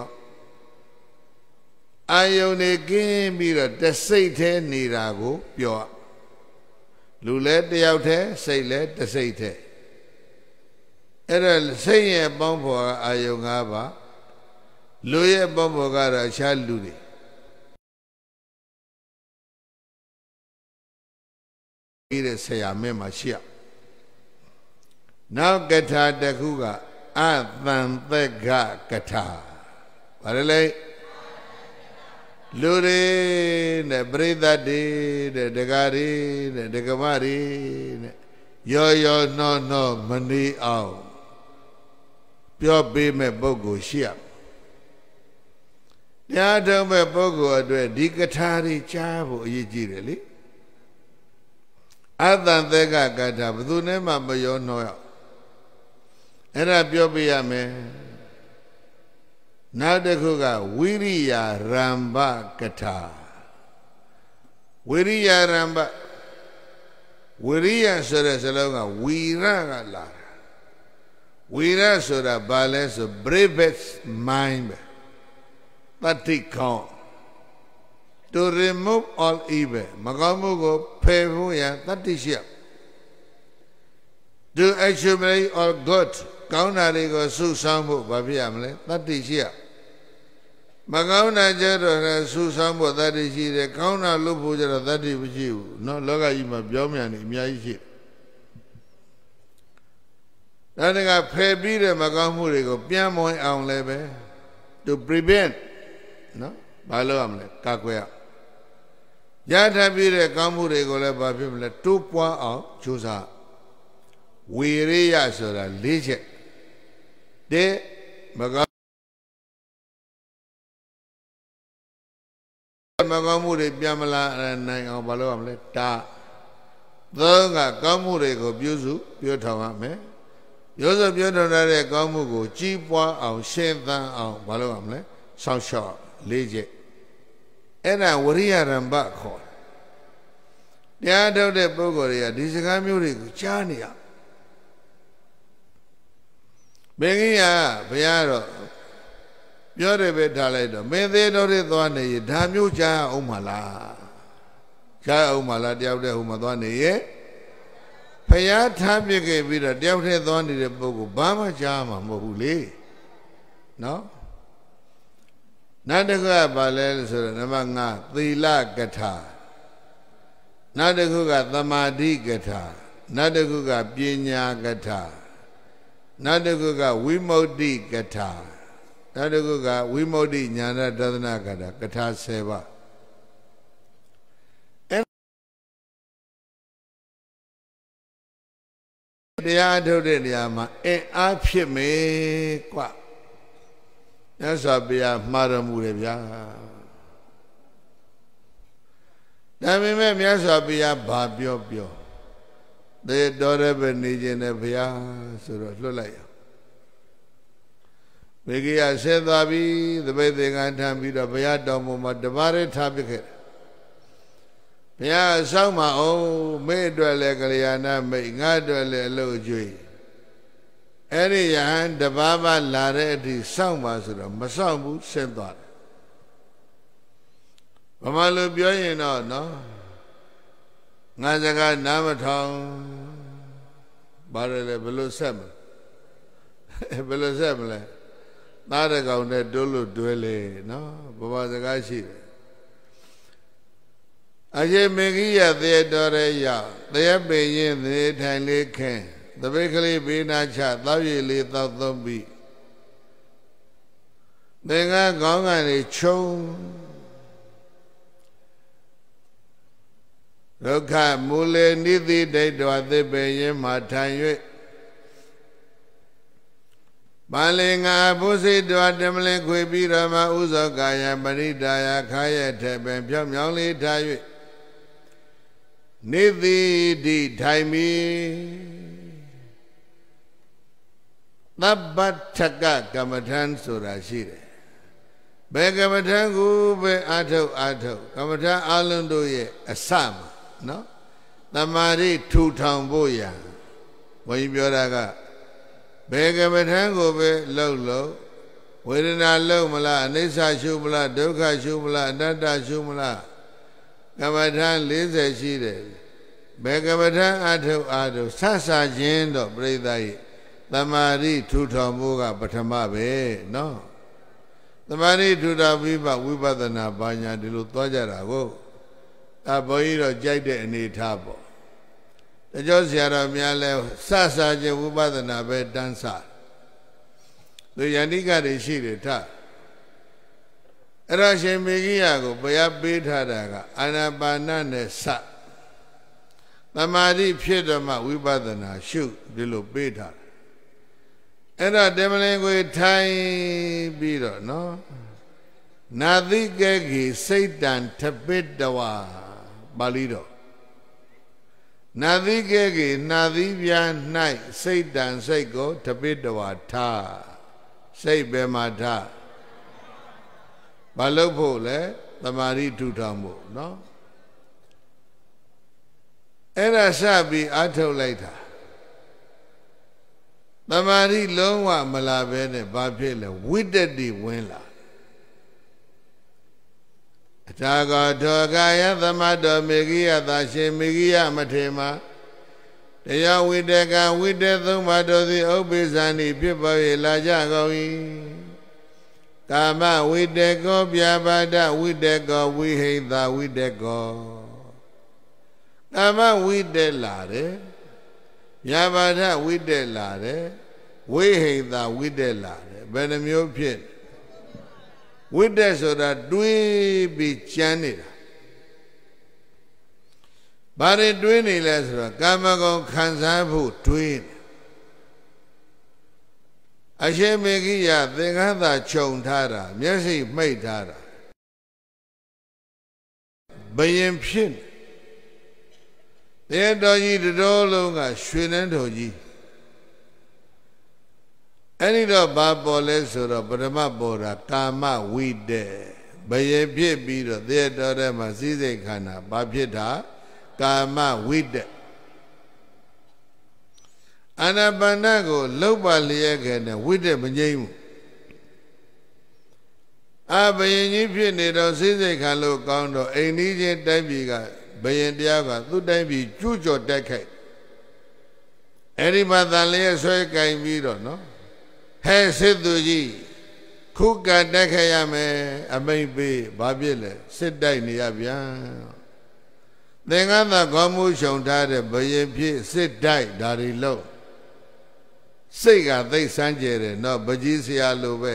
အာယုန်နေကင်းပြီးတော့တစိတ်သေးနေတာကိုပြောလူလဲတယောက်တည်းစိတ်လဲတစိတ်သေးအဲ့ဒါစိတ်ရဲ့ပေါင်းဖော်အာယုန်၅ပါးလူရဲ့ပေါင်းဖော်ကတော့အခြားလူတွေဒီတဲ့ဆရာမင်းမှာရှိရနောက်ကထာတစ်ခုကအသံသက်ကကထာဘာလဲလူတွေနဲ့ပရိသတ်တွေတဲ့ဒကာတွေတဲ့ဒကမတွေနဲ့ရောရောနှောနှောမနေအောင်ပြောပေးမဲ့ပုဂ္ဂိုလ်ရှိရတရားထုတ်မဲ့ပုဂ္ဂိုလ်အတွက်ဒီကထာတွေကြားဖို့အရေးကြီးတယ်လေအသံသက်ကကထာဘယ်သူနဲ့မှမရောနှောရအဲ့ဒါပြောပြရမယ်နောက်တစ်ခုကဝိရိယရမ္ဘကထာဝိရိယရမ္ဘဝိရိယဆိုတဲ့စလုံးကဝီရကလာတာဝီရဆိုတာဘာလဲဆို bravest mind ပဲတတိကောင်း to remove all evil မကောင်းမှုကိုဖယ်ဖို့ရတတိရှိ to accumulate all good ကောင်းတာတွေကိုစုဆောင်းဖို့ဘာဖြစ်ရမလဲတတိရှိရမကောင်းတာကြတော့လည်းစုဆောင်းဖို့တတိရှိတယ်ကောင်းတာလုပ်ဖို့ကြတော့တတိမရှိဘူးเนาะလောကကြီးမှာပြောင်းမြန်နေအများကြီးရှိတယ်ဒါတကဖယ်ပြီးတဲ့မကောင်းမှုတွေကိုပြန်မဝင်အောင်လည်းပဲ to prevent เนาะဘာလုပ်ရမလဲကာကွယ်ရရထားပြီးတဲ့ကောင်းမှုတွေကိုလည်းဘာဖြစ်မလဲတိုးပွားအောင်ကြိုးစားဝေရိယဆိုတာ၄ချက်တဲ့မကောင်းမကောင်းမှုတွေပြန်မလာနိုင်အောင်ဘာလုပ်ရမလဲတာသုံးကကောင်းမှုတွေကိုပြုစုပြောထောင်ရမယ်ပြောစုပြောထောင်တဲ့ကောင်းမှုကိုကြီးပွားအောင်ရှင်းသန်းအောင်ဘာလုပ်ရမလဲစောင့်ရှောက်၄ချက်အဲ့ဒါဝရိယရမ္ဘခေါ်တရားထုတ်တဲ့ပုဂ္ဂိုလ်တွေကဒီစကားမျိုးတွေကိုကြားနေရဘယ်ကြီးကဘုရားတော့ပြောတယ်ပဲထားလိုက်တော့မင်းသေးတော်တွေသွားနေရင်ဒါမျိုးကြားအောင်မလားကြားအောင်မလားတယောက်တည်းဟိုမှာသွားနေရဲ့ဘုရားထားပြခဲ့ပြီးတော့တယောက်တည်းသွားနေတဲ့ပုဂ္ဂိုလ်ဘာမှကြားမှာမဟုတ်ဘူးလေနော်နောက်တစ်ခုကဘာလဲဆိုတော့နံပါတ်၅သီလကထာနောက်တစ်ခုကသမာဓိကထာနောက်တစ်ခုကပညာကထာနောက်တစ်ခုကဝိမု ക്തി ကထာနောက်တစ်ခုကဝိမု ക്തി ဉာဏတဒနာကထာကထာ၁၀ပါးတရားထုတ်တဲ့နေရာမှာအင်အားဖြစ်မယ်ကွာမြတ်စွာဘုရားမှားတော်မူတယ်ဗျာဒါပေမဲ့မြတ်စွာဘုရားဘာပြောပြောသေတော်ရပဲနေခြင်းနဲ့ဘုရားဆိုတော့လွတ်လိုက်အောင်မေဂိယဆဲသွားပြီသပိတ်သင်္ကန်းထမ်းပြီးတော့ဘုရားတော်ပေါ်မှာတပါးရဲထားပစ်ခဲ့တယ်ဘုရားအဆောင်မှာအောင်မေ့အတွက်လည်းကလျာဏမိတ်ငါအတွက်လည်းအလို့ကျွေးအဲ့ဒီယဟန်တပါးပါလာတဲ့အထိစောင့်ပါဆိုတော့မစောင့်ဘူးဆင်းသွားတယ်ဘာမှလို့ပြောရင်တော့နော်ငါစကားနားမထောင်ဘာလဲဘယ်လိုဆက်မလဲဘယ်လိုဆက်မလဲသားတကောင်နဲ့တိုးလို့တွဲလေနော်ဘဝစကားရှိတယ်အကျေမေဂိယသေတော်ရရောက်သေပင်ရင်သေထိုင်လေးခင်းသပိတ်ကလေးဘေးနာချသောက်ရည်လေးသောက်သုံးပြီးသင်္ကန်းခေါင်းကနေခြုံဒုက္ခမူလေနိတိဒိဋ္ဌဝသေပင်ရင်မှထိုင်၍ပါလင်္ဂါဘုစိတဝတမလင်ခွေပြီးတော့မှဥဇောကာယပရိဒါယခါရဲ့ထဲပင်ဖြောင်းမြောင်းလေးထား၍နိတိတိထိုင်မီသဗ္ဗထကကမ္မထံဆိုတာရှိတယ်ဘယ်ကမ္မထံကိုပဲအာထုတ်အာထုတ်ကမ္မထံအလုံးတို့ရဲ့အစမှာနော်တမာရိထူထောင်ဖို့ရဘုန်းကြီးပြောတာကဘယ်ကမ္မထံကိုပဲလှုပ်လို့ဝေဒနာလှုပ်မလားအနိစ္စရှုမလားဒုက္ခရှုမလားအနတ္တရှုမလားကမ္မထံ၄၀ရှိတယ်ဘယ်ကမ္မထံအာထုတ်အာထုတ်ဆဆခြင်းတော့ပြိဿရဲ့တမာရိထူထောင်ဖို့ကပထမပဲနော်တမာရိထူထောင်ပြီးမှဝိပဿနာဘာညာဒီလိုသွားကြတာကိုအဘုန်းကြီးတော့ကြိုက်တဲ့အနေထားပေါ့တကြောဆရာတော်များလဲစစချင်းဝိပဿနာပဲတန်းစသူယန္တိကတွေရှိတယ်ထအဲ့တော့ရှင်မေဂိယကိုဘုရားပေးထားတာကအာနာပါနနဲ့စသမာဓိဖြစ်တော့မှဝိပဿနာရှုဒီလိုပေးထားတယ်အဲ့တော့တမလင်ကိုထိုင်ပြီးတော့နော်နာသိကေခိစိတ်တံထပိတဝါပါဠိတော်နာသိကေကိနာသိပြာ၌စိတ်တံစိတ်ကိုထပိတဝါထားစိတ်ပဲမှာထားဘာလို့ဖို့လဲသမာဓိထူထောင်ဖို့နော်အဲ့ဒါစပြီးအထုတ်လိုက်တာသမာဓိလုံးဝမလာဘဲနဲ့ဘာဖြစ်လဲဝိတ္တတိဝင်လာအထာဂောထောကာယသမတောမေဂိယသာရှင်မေဂိယမထေမတရားဝိတကဝိတ္တသုံးပါးတို့သည်ဥပ္ပိသန္တိဖြစ်ပေါ်၍လာကြကုန်၏ကာမဝိတကောပြပါဒဝိတကောဝိဟိတဝိတကောကာမဝိတလာတယ်ပြပါဒဝိတလာတယ်ဝိဟိတဝိတလာတယ်ဘယ်နှမျိုးဖြစ်ဝိတ္တဆိုတာတွေးပြီးကြမ်းနေတာဘာတွေတွေးနေလဲဆိုတော့ကာမဂုဏ်ခံစားဖို့တွေးနေအရှင်မေဂိယသင်္ကန်းသာခြုံထားတာမျက်စိမှိတ်ထားတာဘယင်ဖြစ်တဲ့တော်ကြီးတော်လုံးကရွှေနှန်းတော်ကြီးအဲ့ဒီတော့ဘာပေါ်လဲဆိုတော့ပထမပေါ်တာကာမဝိတ္တဘယင်ဖြစ်ပြီးတော့သေတော်ထဲမှာစည်းစိမ်ခန္ဓာဘာဖြစ်တာကာမဝိတ္တအာနာပါနကိုလှုပ်ပါလျက်ခဲနဲ့ဝိတ္တမငြိမ်းဘူးအဘယင်ကြီးဖြစ်နေတော့စည်းစိမ်ခန္ဓာလို့ကောင်းတော့အိမ်ကြီးချင်းတိုက်ပြည်ကဘယင်တရားကသူ့တိုက်ပြည်ကျူးကျော်တိုက်ခိုက်အဲ့ဒီမှာတန်လျက်ဆွဲကင်ပြီးတော့နော်ဟဲ့စစ်သူကြီးခုကတက်ခဲ့ရမယ်အမိတ်ပေးဘာဖြစ်လဲစစ်တိုက်နေရပြန်သင်္ကန်းသာခေါင်းမူးရှုံထားတဲ့ဘယင်ဖြစ်စစ်တိုက်ဒါတွေလို့စိတ်ကသိစမ်းကြဲတယ်နော်ပကြီးဆရာလိုပဲ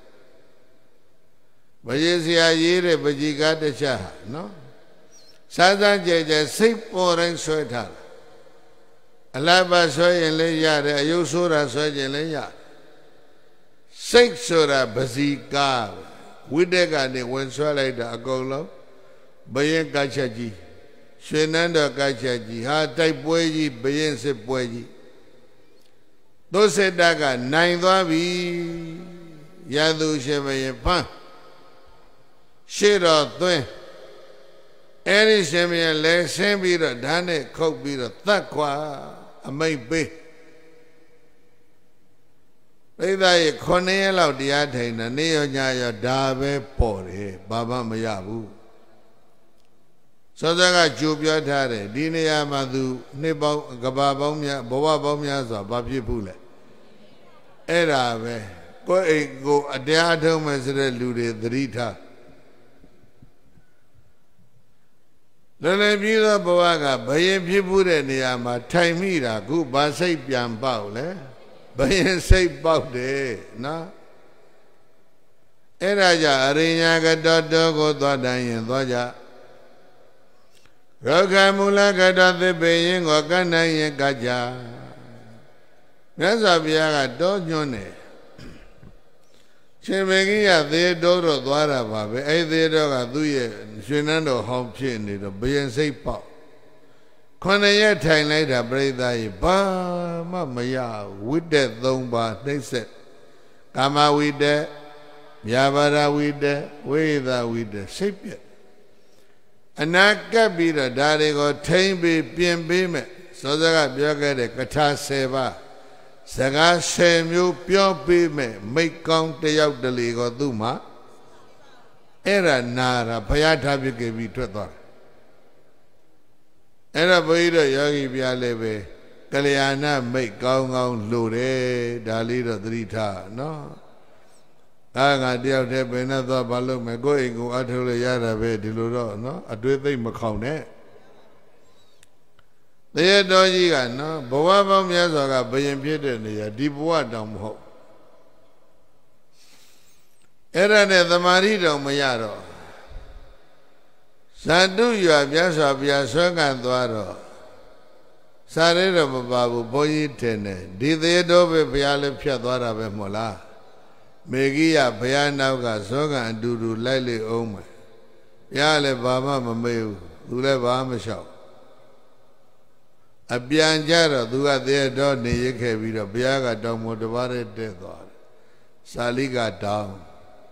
ပကြီးဆရာရေးတဲ့ပကြီးကားတစ်ချက်ဟာနော်စမ်းစမ်းကြဲကြဲစိတ်ပေါ်တိုင်းဆွဲထားတာ Alaba soy le yare ayusura soy le ya six sura bazika widega ne wen so lai da akong lo bayin kacha ji Shenando kacha ji ha tai pwe ji bayin sit pwe ji do sit da ka nain twa bi Yadu she bayin phan she ro twin Eri she bayin le sin pi ro da ne khuat pi ro tat kwa Amai pe Pida ye khone ye lawတရားထိုင်တာနေရောညရောဒါပဲပေါ်တယ်ဘာမှမရဘူးစောစောကကြိုပြောထားတယ်ဒီနေရာမှာသူနှစ်ပေါင်းကဘာပေါင်းများဘဝပေါင်းများစွာဘာဖြစ်ဘူးလဲအဲ့ဒါပဲကိုယ်အိမ်ကိုအတရားထုံးမယ်ဆိုတဲ့လူတွေသတိထားလည်းလည်းပြီးသောဘဝကဘယင်ဖြစ်မှုတဲ့နေရာမှာထိုင်မိတာခုဘာစိတ်ပြန်ပေါက်လဲဘယင်စိတ်ပေါက်တယ်နော်အဲ့ဒါကြောင့်အရိညာကတောတောကိုသွားတိုင်းရင်သွားကြရောဂမူလကတောသစ်ပေရင်ကိုကနိုင်ရင်ကကြမြတ်စွာဘုရားကတောညွှန်းတယ်ရှင်မေကြီးကသေတောတော့သွားတာပါပဲအဲ့သေတောကသူ့ရဲ့ရွှေနန်းတော်ဟောင်းဖြစ်နေတော့ဘယင်စိတ်ပေါက်ခொနရက်ထိုင်လိုက်တာပြိဿကြီးဘာမှမရဝိတ္တသုံးပါးနှိမ့်ဆက်ကာမဝိတ္တမြာပါဒဝိတ္တဝိသဝိတ္တစိတ်ပြက်အနာကပ်ပြီးတော့ဒါတွေကိုထိမ့်ပြီးပြင်ပေးမယ်စောစောကပြောခဲ့တဲ့ကထာဆယ်ပါးစကားဆယ်မျိုးပြောပေးမယ်မိတ်ကောင်းတယောက်တလေကိုသူ့မှာအဲ့ဒါနာတာဘုရားထားပြခဲ့ပြီးထွက်သွားတယ်အဲ့ဒါဘုန်းကြီးတို့ယောဂီပြလည်းပဲကလျာဏမိတ်ကောင်းကောင်းလိုတယ်ဒါလေးတော့သတိထားနော်အာငါတယောက်တည်းဘယ်နဲ့သွားဘာလုပ်မယ်ကိုယ့်အိမ်ကိုအထုတ်လို့ရတာပဲဒီလိုတော့နော်အတွေ့သိမ့်မခေါင်နဲ့တရားတော်ကြီးကနော်ဘဝပေါင်းများစွာကဘယင်ဖြစ်တဲ့နေရာဒီဘဝတောင်မဟုတ်အဲ့ဒါနဲ့သမာဓိတောင်မရတော့ဇာတုရွာမြတ်စွာဘုရားဆွဲကံသွားတော့စာရဲတော့မပါဘူးဘုန်းကြီးထင်တယ်ဒီသေးတော်ပဲဘုရားလည်းဖြတ်သွားတာပဲမဟုတ်လားမေဂိယဘုရားနောက်ကဇောကံအတူတူလိုက်လေအောင်မယ်ဘုရားလည်းဘာမှမမေ့ဘူးသူလည်းဘာမှမလျှောက်အပြန်ကြတော့သူကသေးတော်နေရခဲ့ပြီးတော့ဘုရားကတောင်မတပါးတဲ့တက်သွားတယ်စာလိကတောင်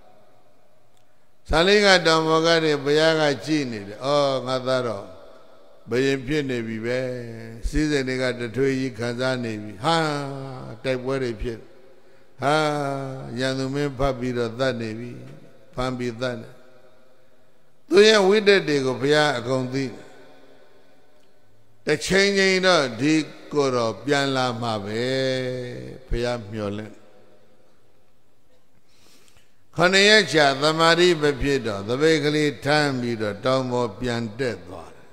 သာလိကတော်မောကတွေဘုရားကကြည်နေတယ်။အော်ငါသားတော့ဘယင်ဖြစ်နေပြီပဲ။စည်းစိမ်တွေကတထွေကြီးခံစားနေပြီ။ဟာတိုက်ပွဲတွေဖြစ်။ဟာရန်သူမင်းဖတ်ပြီးတော့သတ်နေပြီ။ဖမ်းပြီးသတ်နေ။သူရဲ့ဝိတ္တတွေကိုဘုရားအကုန်သိ။တစ်ချိန်ချိန်တော့ဒီကိုယ်တော်ပြန်လာမှာပဲ။ဘုရားမျှော်လင့်ခဏရက်ချာသမာဓိမဖြစ်တော့သပိတ်ကလေးထမ်းပြီးတော့တောင်ပေါ်ပြန်တက်သွားတယ်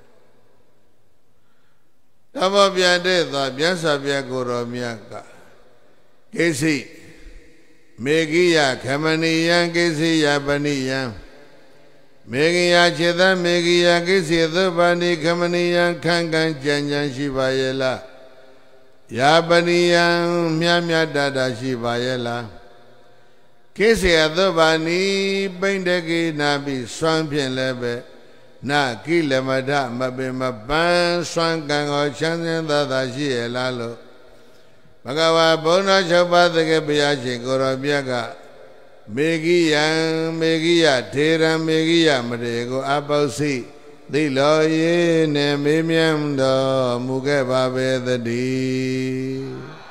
။တောင်ပေါ်ပြန်တက်သွားမြတ်စွာဘုရားကိုယ်တော်မြတ်ကကိစီမေဂိယခမဏိယံကိစီယပဏိယံမေဂိယခြေသမေဂိယကိစီသုပဏိခမဏိယံခံခံကြံကြံရှိပါရဲ့လား။ယာပဏိယံမြတ်မြတ်တတရှိပါရဲ့လား။ကိစေအသုဘာနိပိဋကိနာပိစွမ်းဖြင့်လည်းပဲနာကိလမထမပင်မပန်းစွမ်းကံကိုချမ်းသာသာသာရှိရလားလို့ဘဂဝါဘုန်းတော်၆ပါးတကယ်ဘုရားရှင်ကိုရောမြတ်ကမေဂိယံမေဂိယထေရံမေဂိယမရေကိုအပု္စိသိလောရေနဲ့မေးမြန်းတော်မူခဲ့ပါပဲတည်း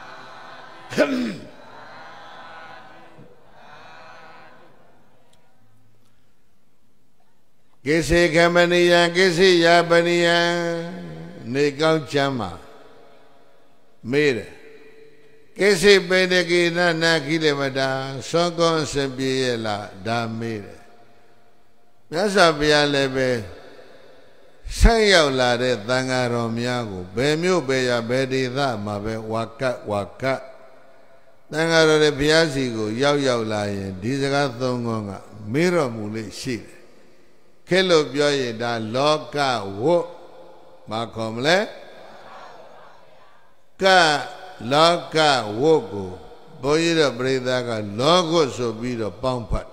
ကိစေခမဏိယံကိစေယပဏိယံနေကောင်းချမ်းမှာမေးတယ်ကိစေပေတကိနနာကိလေမတာသောကောအစပြေရဲ့လားဒါမေးတယ်မြတ်စွာဘုရားလည်းပဲဆက်ရောက်လာတဲ့သံဃာတော်များကိုဘယ်မျိုးပဲရဘယ်ဒေသမှာပဲဝါကတ်ဝါကတ်သံဃာတော်ရဲ့ဘုရားစီကိုရောက်ရောက်လာရင်ဒီစကားသုံးခုကမေးတော်မူလေးရှိတယ်ခဲလို့ပြောရင်ဒါလောကဝတ်မခေါ်မလဲ ka loka wogo boyira breda logo so biro pampat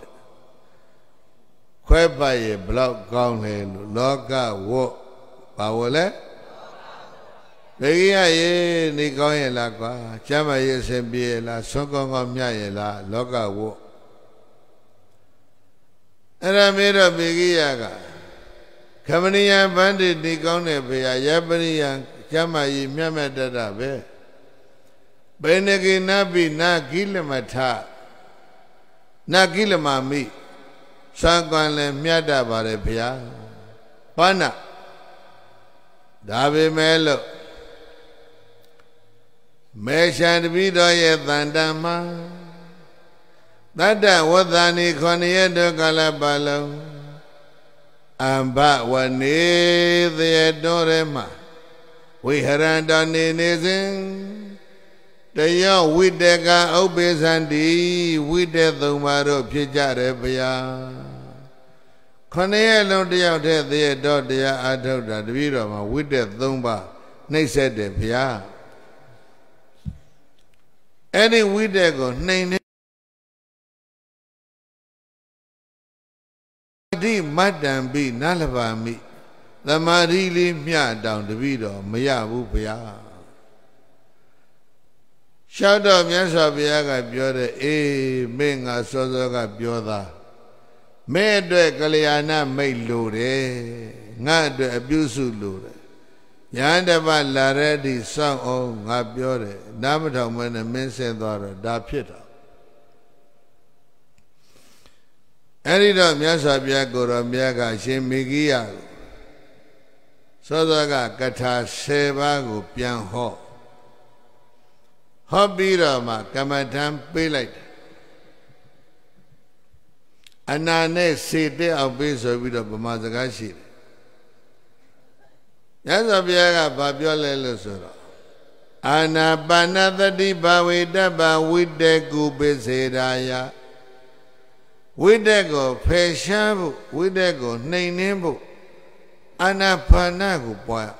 kweba ye block gong le loka wo bawole begiya ye ni gong ye la kwa chama ye sembi la songong mya ye la loka wo era mero begiya ga kamaniya bandi ni gong ne beya yapaniya chama ye mya mya dada be Benegi nabi na kilometer na kilomami sangkan le miada bare bia pana dabe melo me shan bi do ye tandama tadda wadani khoniye do kala balo amba wane the dore ma we haranda ne ne sin Taya widega obesandi wide thumaro phijare baya Khone long tayauk the the do taya athauta tabi ro ma wide thumba naisset de baya Any wide ko nain di madan bi nalaba mi Thamari li mya taung tabi ro maya bu baya Shout out Myasa Biyaga Byoda, eh, Menga Sozoga Byoda. Me do Kalyana may lure, not do abusu lure. Yandaba Laredi song o Ngabiore, Namatam when a mention daughter, da pita. Anytime Myasa Biyago Biyaga, Shemigia Sozoga Kata Sebago Pian Ho. Hobby Rama, Kamatam Pilate. Anane Sete of Biso Vido Pamazagashi. Yasabiaga Babiola Lusura. Anabana the Diba Widaba with the Gube Zedaya. With the go Peshabu, with the go Nainimbu. Anapanagu Poya.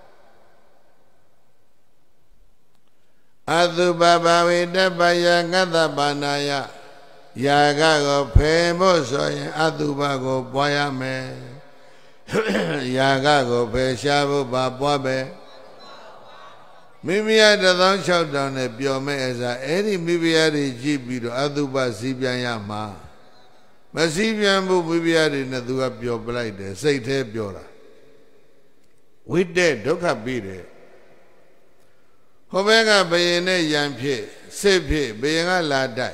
Adu baba wida baya ngada banaya yaga go phemo so yin adu ba go pwa me yaga go phe sha bu ba pwa be mimi ya one thousand six hundred ne pyo me esa edi mimi ya ri ji pi do adu ba si pyan ya ma ma si pyan bu mimi ya ri ne tu ka pyo plai de sait the pyo da widde dukha pi de Hobega Bayene Yampie, Sepi, Bayanga Ladai.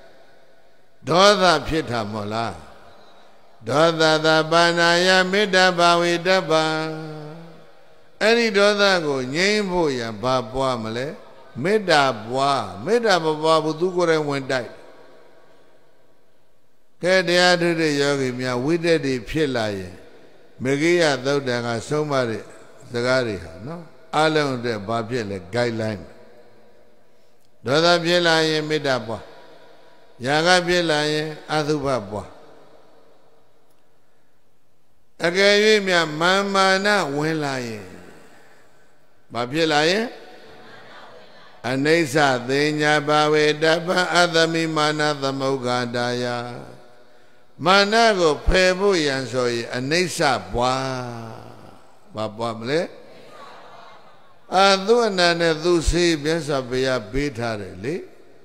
Doda Pita Mola. Doda the Banaya Midaba Widaba. Any doda go, Yamboya, Babua Male, Midabwa, Midababa Budukore when died. Kadia to the Yogi Mia, we did the Pilaye. Megia though there are so many Zagariha, no? Along the Babiele guideline. Doda Bielaye Midabwa. Yaga Bielaye Adubabwa. Again, me a mamma na Wilaye. Babielaye Anesa, the Nabawe Daba Adami Mana the Mogadaya. Manago Pebu Yansoy, Anesa Bwa Babamle. Adu anane du si Myasa Biya Bithare le.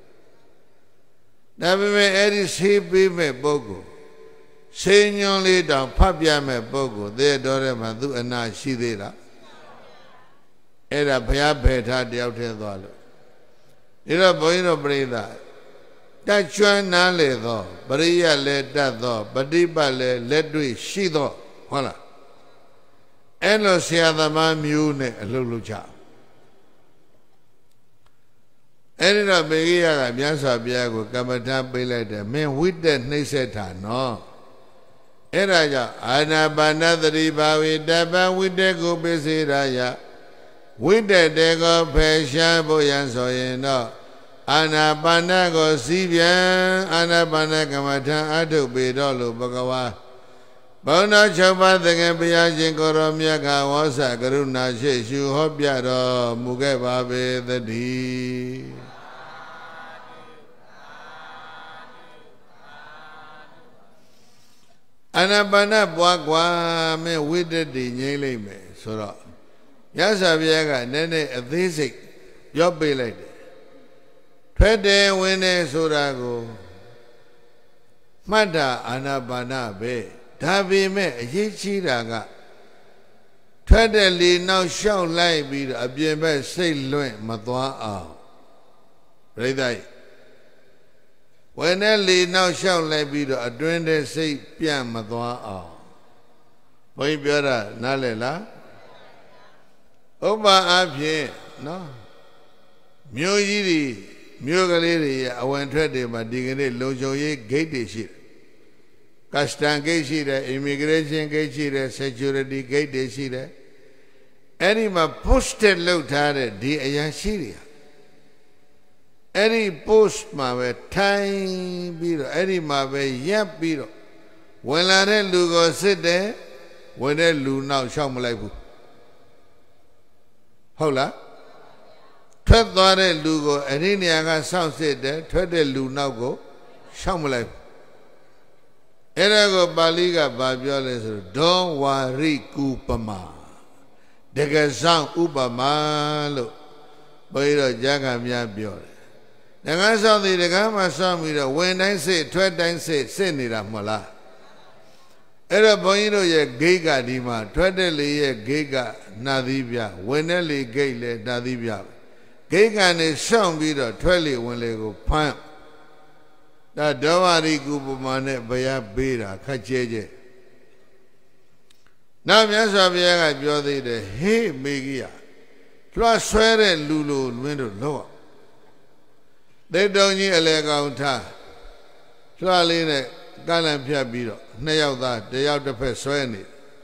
Nabi me edi si bi me bogo. Senyon le down papya me bogo. De dore ma du ana shi de la. Era Baya Beta de out in the Ira Boino Breda. That chuan na le do. Bria le da do. Badiba le ledui shi do. Hola. Eno sia the man mune a lulucha. Any of Megia, Myasa Biago, Kamata Pilate, men with that Niseta, no. Eraja, Anabana the Ribawi, Daba with the go busy Raya, with the Dego Pesha Boyanso, no. Anabana go Sibian, Anabana Kamata, Adu Bidolo Bagawa. ဘောနာ၆ပါးသခင်ဘုရားရှင်ကိုရောမြတ်ကဝါစာကရုဏာရှိရှုဟောပြတော်မူခဲ့ပါပေသတည်းအာနာပါနပွားကွာမဲ့ဝိတ္တတိငြိမ့်လိုက်မယ်ဆိုတော့ရသဗျာကနည်းနည်းအသေးစိတ်ပြောပေးလိုက်တယ်ထွက်တယ်ဝင်တယ်ဆိုတာကိုမှတ်တာအာနာပါနပဲဒါပေမဲ့အရေးကြီးတာကထွက်တဲ့လေနောက်လျှောက်လိုက်ပြီးတော့အပြင်ဘက်စိတ်လွင့်မသွားအောင်ပြိဿိဝင်တဲ့လေနောက်လျှောက်လိုက်ပြီးတော့အတွင်းတဲ့စိတ်ပြန့်မသွားအောင်ဘုန်းကြီးပြောတာနားလည်လားဥပမာအဖြစ်နော်မြို့ကြီးတွေမြို့ကလေးတွေရဲ့အဝင်ထွက်တွေမှာဒီကနေ့လုံခြုံရေးဂိတ်တွေရှိတယ်ကစတန်ဂိတ်ရှိတယ် immigration ဂိတ်ရှိတယ် security ဂိတ်တွေရှိတယ်အဲ့ဒီမှာ posted လုပ်ထားတဲ့ဒီအရာရှိတွေအဲ့ဒီ post မှာပဲထိုင်ပြီးတော့အဲ့ဒီမှာပဲရပ်ပြီးတော့ဝင်လာတဲ့လူကိုစစ်တယ်ဝင်တဲ့လူနောက်ရှောက်မလိုက်ဘူးဟုတ်လားထွက်သွားတဲ့လူကိုအဲ့ဒီနေရာကစောင့်စစ်တယ်ထွက်တဲ့လူနောက်ကိုရှောက်မလိုက်ဘူးအဲ့ဒါကိုပါဠိကဘာပြောလဲဆိုတော့ဒေါဝါရိကူပမာတကယ်ဆောင်ဥပမာလို့ဘုန်းကြီးတို့ကြားခံများပြောတယ်တကယ်ဆောင်သည်တကယ်မှဆောင်ပြီးတော့ဝင်တိုင်းစစ်ထွက်တိုင်းစစ်စစ်နေတာမဟုတ်လားအဲ့တော့ဘုန်းကြီးတို့ရဲ့ဂိတ်ကဒီမှာထွက်တဲ့လေရဲ့ဂိတ်ကနာသီးပြဝင်တဲ့လေဂိတ်လည်းနာသီးပြဂိတ်ကနေရှောင်ပြီးတော့ထွက်လေဝင်လေကိုဖမ်းဒါဒေါဝရိကူပမာနဲ့ဘုရားပေးတာခက်ကျဲကျဲနောက်မြတ်စွာဘုရားကပြောသေးတယ်ဟေးမေဂိယလွှတ်ဆွဲတဲ့လူလိုလွင်းတို့လောသေတုံကြီးအလေကောင်ထားလွှတ်လေးနဲ့ကလန်ဖြတ်ပြီးတော့နှစ်ယောက်သားတယောက်တစ်ဖက်ဆွဲနေ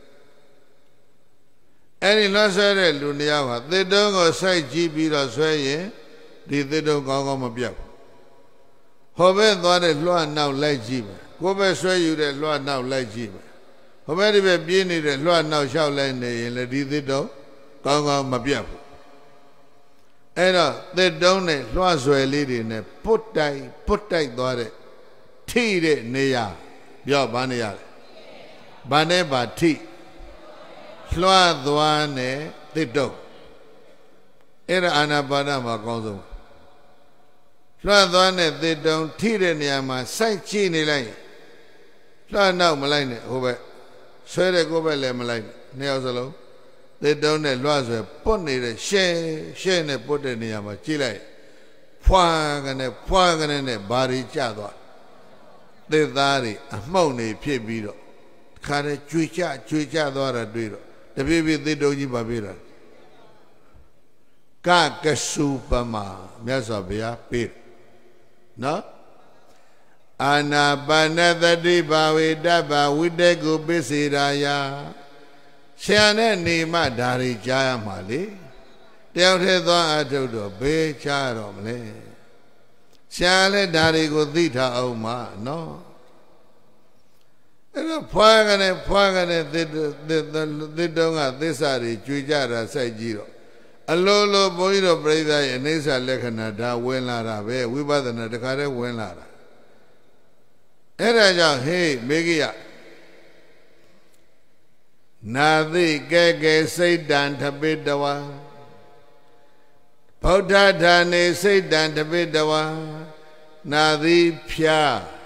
အဲ့ဒီလွှတ်ဆွဲတဲ့လူနှစ်ယောက်ဟာသေတုံကိုစိုက်ကြည့်ပြီးတော့ဆွဲရင်ဒီသေတုံကောင်းကောင်းမပြတ်ဘူးဟောဘက်သွားတဲ့လွှတ်နောက်လိုက်ကြည့်မယ်ကိုယ်ပဲဆွဲယူတဲ့လွှတ်နောက်လိုက်ကြည့်မယ်ဟောဘက်ဒီဘက်ပြေးနေတဲ့လွှတ်နောက်လျှောက်လိုက်နေရင်လည်းဒီသေတုံကောင်းကောင်းမပြတ်ဘူးအဲ့တော့သေတုံးနဲ့လွှတ်ဆွဲလေးတွေနဲ့ပုတ်တိုက်ပုတ်တိုက်သွားတဲ့ထိတဲ့နေရာပြောဘာနေရာလဲဘာနဲ့ဘာထိလွှတ်သွားနဲ့သေတုံးအဲ့ဒါအာနာပါနမှာအကောင်းဆုံးလွှတ်သွားတဲ့သေတုံးထိတဲ့နေရာမှာစိုက်ကြည့်နေလိုက်လွှတ်နောက်မလိုက်နဲ့ဟိုဘက်ဆွဲတဲ့ကိုယ်ဘက်လည်းမလိုက်နဲ့နှစ်ယောက်စလုံးသေတုံးနဲ့လွှတ်ဆွဲပုတ်နေတဲ့ရှဲရှဲနဲ့ပုတ်တဲ့နေရာမှာကြည့်လိုက်ဖွာကနေဖွာကနေနဲ့ဘာတွေကျသွားသေသားတွေအမှုန့်တွေဖြစ်ပြီးတော့ခါတဲ့ကြွေကျကြွေကျသွားတာတွေ့တော့တပြေးပြေးသေတုံးကြီးပါပြေးတာကကစုပမာမြတ်စွာဘုရားပေးနော်အာနာပါနသတိဘာဝေတ္တဗဝိတေကုပစ္စေရာယဆရာနဲ့နေမှဒါတွေကြားရမှာလေတယောက်တည်းသွားအထုတ်တော့ဘေးချတော့မလဲဆရာလည်းဒါတွေကိုသိထားအောင်မနော်အဲ့တော့ဖွာကနေဖွာကနေသစ်သစ်တုံးကသစ္စာတွေကြွေကြတာစိုက်ကြည့်တော့အလိုလိုဘုန်းကြီးတို့ပြိဿရဲ့အိဋ္ဌလက္ခဏာဒါဝင်လာတာပဲဝိပဿနာတခါတည်းဝင်လာတာအဲ့ဒါကြောင့်ဟေးမေဂိယနာသိကဲကဲစိတ်တံထပိတဝါဗုဒ္ဓဌာနေစိတ်တံထပိတဝါနာသိဖြာ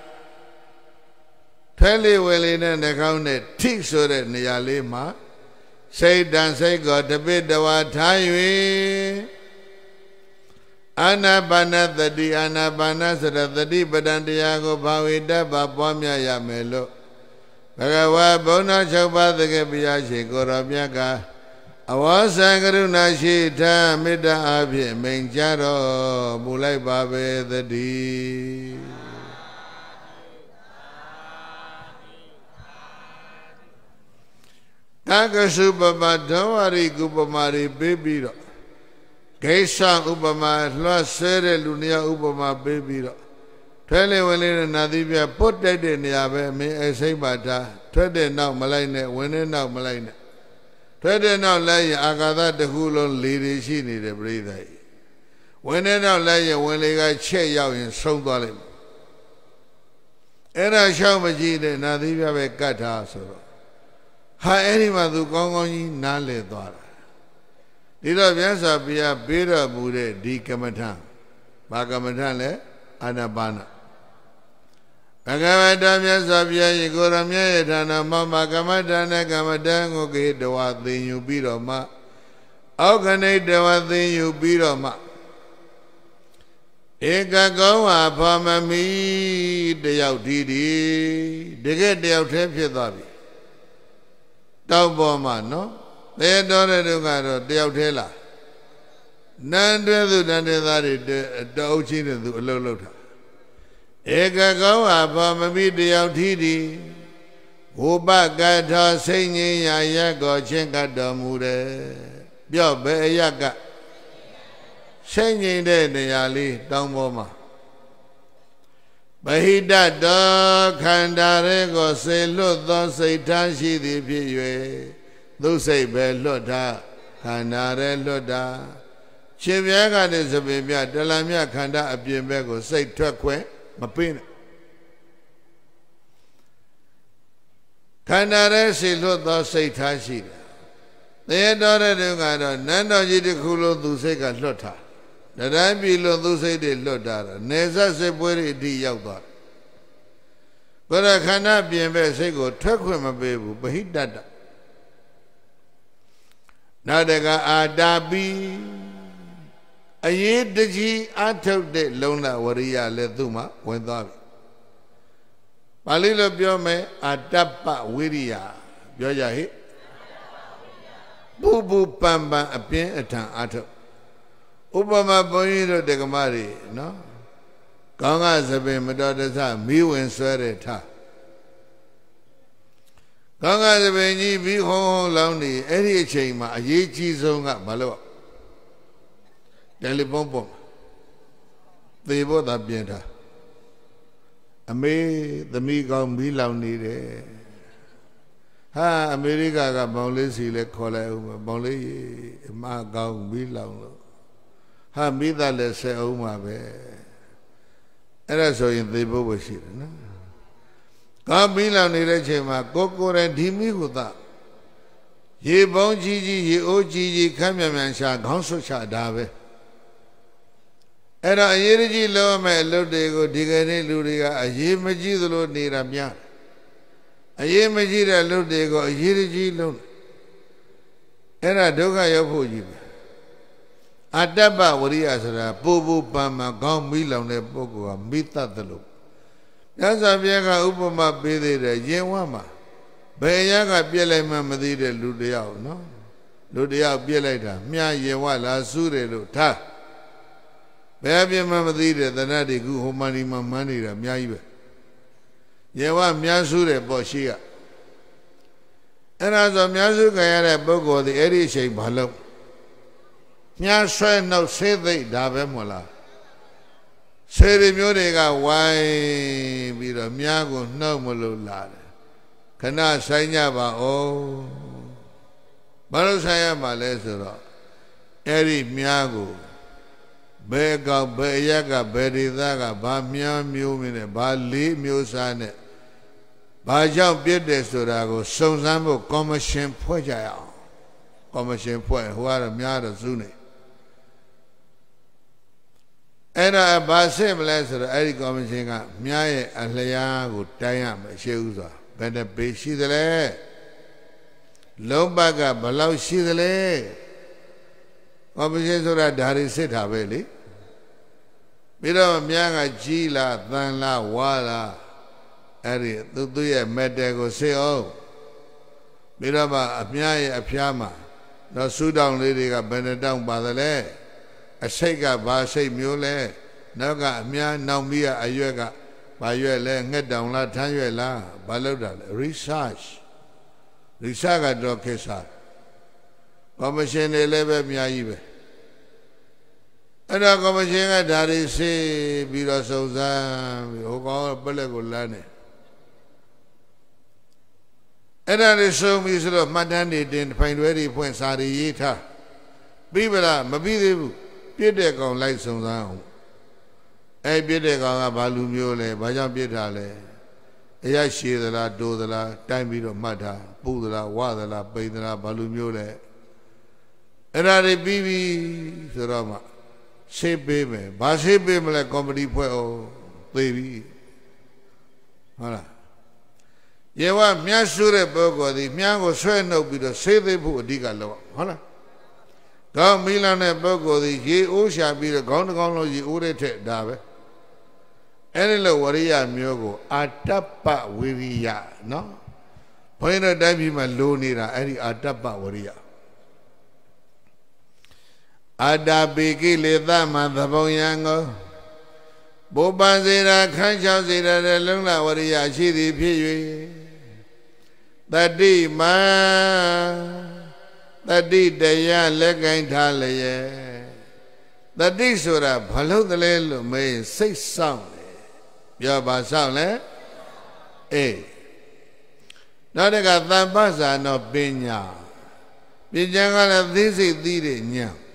ထဲလေးဝဲလေးနဲ့နှာခေါင်းနဲ့ထိဆိုတဲ့နေရာလေးမှာစိတ်တံစိတ်ကိုတပိတဝါထား၍အာနာပါနသတိအာနာပါနစရသတိပဋ္ဌာန်တရားကိုဘာဝေတ္တဗပွားများရမယ်လို့ဘဂဝါဘုန်းတော်၆ပါးသခင်ဘုရားရှင်ကိုရောမြတ်ကအဝါစံကရုဏာရှိထားမေတ္တာအဖြင့်မိန်ကြတော်မူလိုက်ပါပဲသတည်းကာကစုပမဒေါဝရိကုပမာတွေပေးပြီးတော့ဂိဆံဥပမာလွှတ်ဆဲတဲ့လူနှစ်ယောက်ဥပမာပေးပြီးတော့ထွက်လေဝင်လေနာသီးပြပုတ်တိုက်တဲ့နေရာပဲမင်းအစိမ့်ပါထားထွက်တဲ့နောက်မလိုက်နဲ့ဝင်တဲ့နောက်မလိုက်နဲ့ထွက်တဲ့နောက်လိုက်ရင်အာကာသတစ်ခုလုံးလေတွေရှိနေတယ်ပြိဿကြီးဝင်တဲ့နောက်လိုက်ရင်ဝင်လေကချက်ရောက်ရင်ဆုံးသွားလိမ့်မယ်အဲ့ဒါရှောက်မကြည့်တဲ့နာသီးပြပဲကတ်ထားဆိုတော့ဟာအဲ့ဒီမှာသူကောင်းကောင်းကြီးနားလည်သွားတာဒီတော့မြတ်စွာဘုရားပေးတော်မူတဲ့ဒီကမ္မထံဘာကမ္မထံလဲအာနာပါနဘဂဝတမြတ်စွာဘုရားရေကိုရမြတ်ရဲ့ဌာနမှာမကမ္မထံနဲ့ကမ္မထံကိုကေတဝသိယူပြီးတော့မှအောက်ခဏိတဝသိယူပြီးတော့မှဧကကောဝါဖောမမီတယောက်ဒီဒီတကယ်တယောက်တည်းဖြစ်သွားပြီတောက်ပေါ်မှာနော်သေတော်တဲ့သူကတော့တယောက်တည်းလားနန်းတွဲသူတန်တဲ့သားတွေတအုပ်ချင်းတဲ့သူအလုံးလုံးထားဧကကောဝါဖောမမီတယောက်ထီဒီဝုပကထောစိတ်ငြိမ်းရာရက်ကိုချင်းကတ်တော်မူတယ်ပြော့ဘယ်အရက်ကစိတ်ငြိမ်တဲ့နေရာလေးတောင်းပေါ်မှာဗဟိတတောခန္ဓာရဲကိုစေလွတ်သောစိတ်ထားရှိသည်ဖြစ်၍သူစိတ်ပဲလွတ်တာခန္ဓာရဲလွတ်တာရှင်ဘုရားကတည်းကစပင်မြတလံမြခန္ဓာအပြင်ဘက်ကိုစိတ်ထွက်ခွင့်မပေးနဲ့ခန္ဓာရဲစေလွတ်သောစိတ်ထားရှိတယ်သေတော်တဲ့သူကတော့နန်းတော်ကြီးတစ်ခုလုံးသူစိတ်ကလွတ်တာတတိုင်းပြည်လုံးသူစိတ်တွေလွတ်တာနေဆက်စစ်ပွဲတွေအထိရောက်သွားတယ်ဘုရားခန္ဓာပြင်ဘက်စိတ်ကိုထွက်ခွင့်မပေးဘူးပဟိတတနောက်တကအာတာပိအရေးတကြီးအထုတ်တဲ့လုံလဝရိယလည်းသူ့မှာဝင်သွားပြီပါဠိလိုပြောမယ်အာတပ္ပဝိရိယပြောကြဟိဘူဘူပန်ပန်အပြင်းအထန်အထုတ်ဥပမာဘုန်းကြီးတို့တက္ကမတွေနော်ကောင်းကစပင်မတော်တဆမီးဝင်ဆွဲတဲ့ထားကောင်းကစပင်ကြီးပြီးဟုံးဟုံးလောင်းနေအဲ့ဒီအချိန်မှာအရေးကြီးဆုံးကဘာလို့တယ်လီဖုန်းပေါ်သေဖို့သာပြင်ထားအမေသမီးကောင်းမီးလောင်နေတယ်ဟာအမေရိကကမောင်လေးစီလဲခေါ်လိုက်ဦးမောင်လေးအမကောင်းမီးလောင်လို့ဟာမိသားလည်းဆက်အောင်ပါပဲအဲ့ဒါဆိုရင်သေဖို့ပဲရှိတယ်နော်ကောင်းမီးလောင်နေတဲ့ချိန်မှာကိုကိုယ်တိုင်ဒီမီးကိုသာရေပေါင်းကြီးကြီးရေအိုးကြီးကြီးခမ်းမြန်မြန်ရှာခေါင်းဆွတ်ချတာပဲအဲ့တော့အရေးကြီးလုံးမဲ့အလုပ်တွေကိုဒီကနေ့လူတွေကအရေးမကြီးသလိုနေတာများအရေးမကြီးတဲ့လုပ်တွေကိုအရေးကြီးလုံးအဲ့ဒါဒုက္ခရောက်ဖို့ကြီးပဲအတ္တပဝရိယဆိုတာပူပူပန်ပန်ခေါင်းမီးလောင်တဲ့ပုဂ္ဂိုလ်ကမိတတ်တယ်လို့မြတ်စွာဘုရားကဥပမာပေးသေးတယ်ရင်ဝမ်းမှာဘယ်အရာကပြက်လိုက်မှမသိတဲ့လူတယောက်နော်လူတယောက်ပြက်လိုက်တာမြားရင်ဝလာစူးတယ်လို့ထားဘယ်ပြက်မှမသိတဲ့သဏ္ဍာန်ဒီခုဟိုမှဒီမှာမှန်းနေတာအများကြီးပဲရင်ဝမြားစူးတယ်ပေါ့ရှိကအဲ့ဒါဆိုမြားစူးခံရတဲ့ပုဂ္ဂိုလ်ဒီအဲ့ဒီအချိန်ဘာလို့မြားဆွဲနှုတ်ဆေးသိဒါပဲမဟုတ်လားဆေးရမျိုးတွေကဝိုင်းပြီးတော့မြားကိုနှုတ်မလို့လာတယ်ခဏဆိုင်ကြပါဦးဘာလို့ဆိုင်ရမှာလဲဆိုတော့အဲ့ဒီမြားကိုဘယ်ကောင်ဘယ်ရက်ကဘယ်ဒေသကဘာမြားမျိုးမင်းနဲ့ဘာလေးမျိုးစားနဲ့ဘာကြောင့်ပြစ်တယ်ဆိုတာကိုစုံစမ်းဖို့ကော်မရှင်ဖွဲ့ကြရအောင်ကော်မရှင်ဖွဲ့ဟိုကတော့များတော့စုနေအဲ့ဒါဘာစစ်မလဲဆိုတော့အဲ့ဒီကော်မရှင်ကမြားရဲ့အလျားကိုတိုင်းရမယ်ရှိဥစွာဘယ်နဲ့ပေရှိသလဲလုံးပတ်ကဘယ်လောက်ရှိသလဲကော်မရှင်ဆိုတာဒါတွေစစ်တာပဲလေပြီးတော့မြားကကြီးလားသန်လားဝါလားအဲ့ဒီသူသူရဲ့မက်တယ်ကိုစစ်အောင်ပြီးတော့မှအမြားရဲ့အဖျားမှာတော့စူးတောင်လေးတွေကဘယ်နှတောင်ပါသလဲအစိတ်ကဘာစိတ်မျိုးလဲနောက်ကအမြားနောက်မီးကအရွက်ကဘာရွက်လဲငှက်တောင်လားထမ်းရွက်လားဘာလုပ်တာလဲ research research ကတော့ခေတ်စားကော်မရှင်တွေလည်းပဲအများကြီးပဲအဲ့တော့ကောမရှင်ကဒါတွေစေပြီးတော့စုံစမ်းပြီးဟိုကောင်ပလက်ကိုလမ်းနေအဲ့ဒါတွေစုံပြီးဆိုတော့မှတ်တမ်းတွေတင်ဖိုင်တွဲတွေဖွင့်စာတွေရေးထားပြီးပလားမပြီးသေးဘူးပြစ်တဲ့ကောင်လိုက်စုံစမ်းအောင်အဲ့ပြစ်တဲ့ကောင်ကဘာလူမျိုးလဲဘာကြောင့်ပြစ်တာလဲအရရှည်သလားတိုးသလားတိုင်းပြီးတော့မှတ်ထားပူသလားဝသလားပိန်သလားဘာလူမျိုးလဲအဲ့ဒါတွေပြီးပြီဆိုတော့မှဆေးပေးမယ်ဘာဆေးပေးမလဲကော်မတီဖွဲ့အောင်သိပြီဟုတ်လားယေဝမြတ်ဆုတဲ့ပုဂ္ဂိုလ်ဒီမြန်းကိုဆွဲနှုတ်ပြီးတော့ဆေးသိဖို့အဓိကလောက်ဟုတ်လားကောင်းမီးလန်းတဲ့ပုဂ္ဂိုလ်ဒီရေအိုးရှာပြီးတော့ခေါင်းတစ်ခေါင်းလုံးရေအိုးတဲ့ထက်ဒါပဲအဲ့ဒီလိုဝရိယမျိုးကိုအာတပ္ပဝိရိယနော်ဘုန်းကြီးတို့တိုင်းပြည်မှာလိုနေတာအဲ့ဒီအာတပ္ပဝရိယအာတာပိကိလေသမသဘုံယံကိုဘောပန်စေရာခန်းချောက်စေရာတဲ့လုံလဝရိယရှိသည်ဖြစ်၍တတိမံတတိတရားလက်ကင်ထားလျက်တတိဆိုတာဘာလို့တလဲလို့မေးစိတ်ဆောင်တယ်ပြောပါဆောင်လဲအေးနောက်တကသံပ္ပဇာနောပညာပညာကလည်းသိစိတ်သိတဲ့ဉာဏ်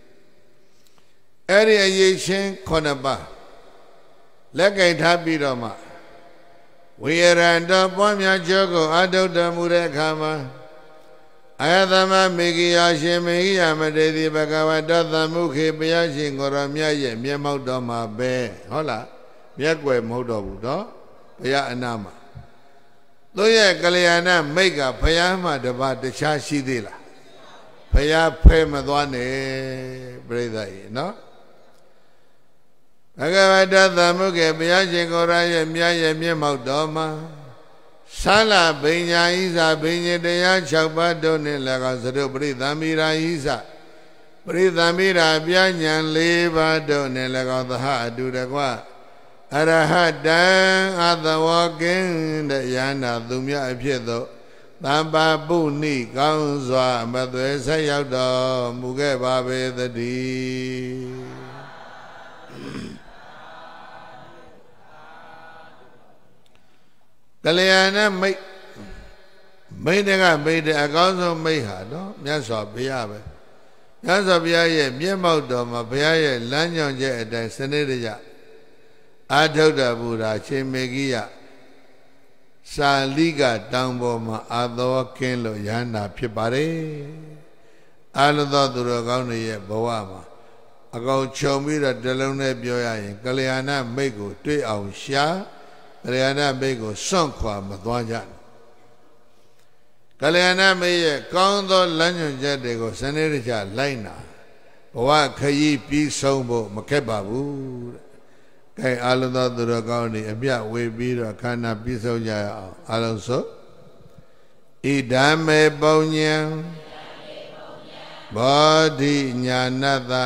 အဲ့ဒီအရေးချင်းခုနှစ်ပါးလက်ကင်ထားပြီးတော့မှဝိရဏတော်ပွားများကြောကိုအတုတမှုတဲ့အခါမှာအယသမမေဂိယရှင်မေဂိယမတေတိဘဂဝတောသမုခေဘုရားရှင်ကိုရောမြတ်ရဲ့မျက်မှောက်တော်မှာပဲဟုတ်လားမျက်ွယ်မဟုတ်တော့ဘူးနော်ဘုရားအနာမှာသူရဲ့ကလျာဏမိတ်ကဘုရားမှတပါတခြားရှိသေးလားဘုရားဖဲမသွားနဲ့ပြိဿကြီးနော်ဘဂဝတောသမုခေဘုရားရှင်ကိုရောရဲ့မြတ်ရဲ့မျက်မှောက်တော်မှာဆာလဘိညာဣဇဘိညတရား၆ပါးတို့နဲ့လည်းကသရုပ်ပရိသံမိရာဣဇပရိသံမိရာပြညာ၄ပါးတို့နဲ့လည်းကသဟအတူတကွအရဟတံအသဝကင်းတဲ့ယန္တာသူမြတ်အဖြစ်သို့တမ္ပါပုဏိကောင်းစွာမသွဲဆက်ရောက်တော်မူခဲ့ပါပေသတည်းကလျာဏမိတ်မိတ်တကမိတ်တဲ့အကောင်းဆုံးမိတ်ဟာနော်မြတ်စွာဘုရားပဲမြတ်စွာဘုရားရဲ့မျက်မှောက်တော်မှာဘုရားရဲ့လမ်းညွှန်ချက်အတိုင်းစနစ်တကျအာထုဒ္ဓဘုရားရှင်မေဂိယစာလိကတောင်ပေါ်မှာအာသောကင်းလို့ရဟန္တာဖြစ်ပါတယ်အာလသောသူတော်ကောင်းတွေရဲ့ဘဝမှာအကောင်ခြုံပြီးတော့တလုံးနဲ့ပြောရရင်ကလျာဏမိတ်ကိုတွေ့အောင်ရှာကလျာဏမိတ်ကိုစွန့်ခွာမသွားကြကလျာဏမိတ်ရဲ့ကောင်းသောလမ်းညွှန်ချက်တွေကိုစနစ်တကျလိုက်နာဘဝခရီးပြီးဆုံးဖို့မခက်ပါဘူးတဲ့။ကဲအာလုံးသောသူတော်ကောင်းတွေအမြဝေပြီးတော့ခန္ဓာပြီးဆုံးကြရအောင်အာလုံးစုဣဒံမေပုံညံဘောဓိညာဏတ္တ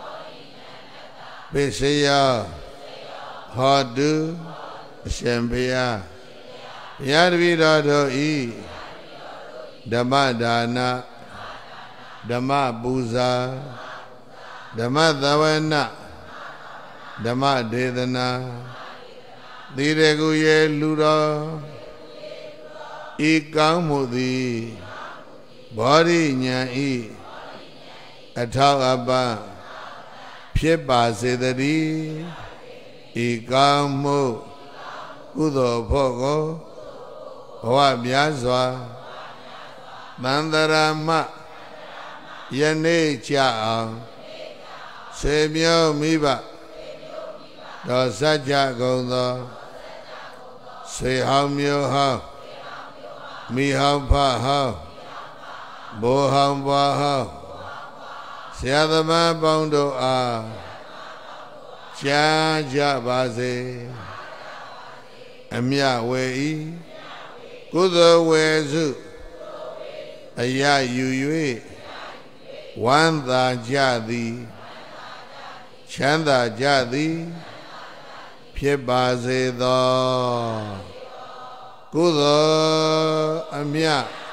ပိစယဟောတုအရှင်ဘုရားဘုရားတပည့်တော်တို့ဤဓမ္မဒါနဓမ္မပူဇာဓမ္မသဝနဓမ္မဒေသနာသီရကုရဲ့လူတော်ဤကောင်းမှုသည်ဘောဓိညာဤအထောက်အပံ့ဖြစ်ပါစေတည်းဤကောင်းမှုကုသိုလ်ဖို့ကိုဘဝများစွာသန္တရာမယနေ့ကြအောင်ဆေမျိုးမိဘတော်စัจ जा ကုန်သောဆွေဟောင်းမျိုးဟောင်းမိဟောင်းဖဟောင်းဘိုးဟောင်းဘွားဟောင်းဆရာသမားပေါင်းတို့အားကြားကြပါစေအမြဝေဤကုသိုလ်ဝေစုအယယူ၍ဝမ်းသာကြသည်ချမ်းသာကြသည်ဖြစ်ပါစေသောကုသိုလ်အမြ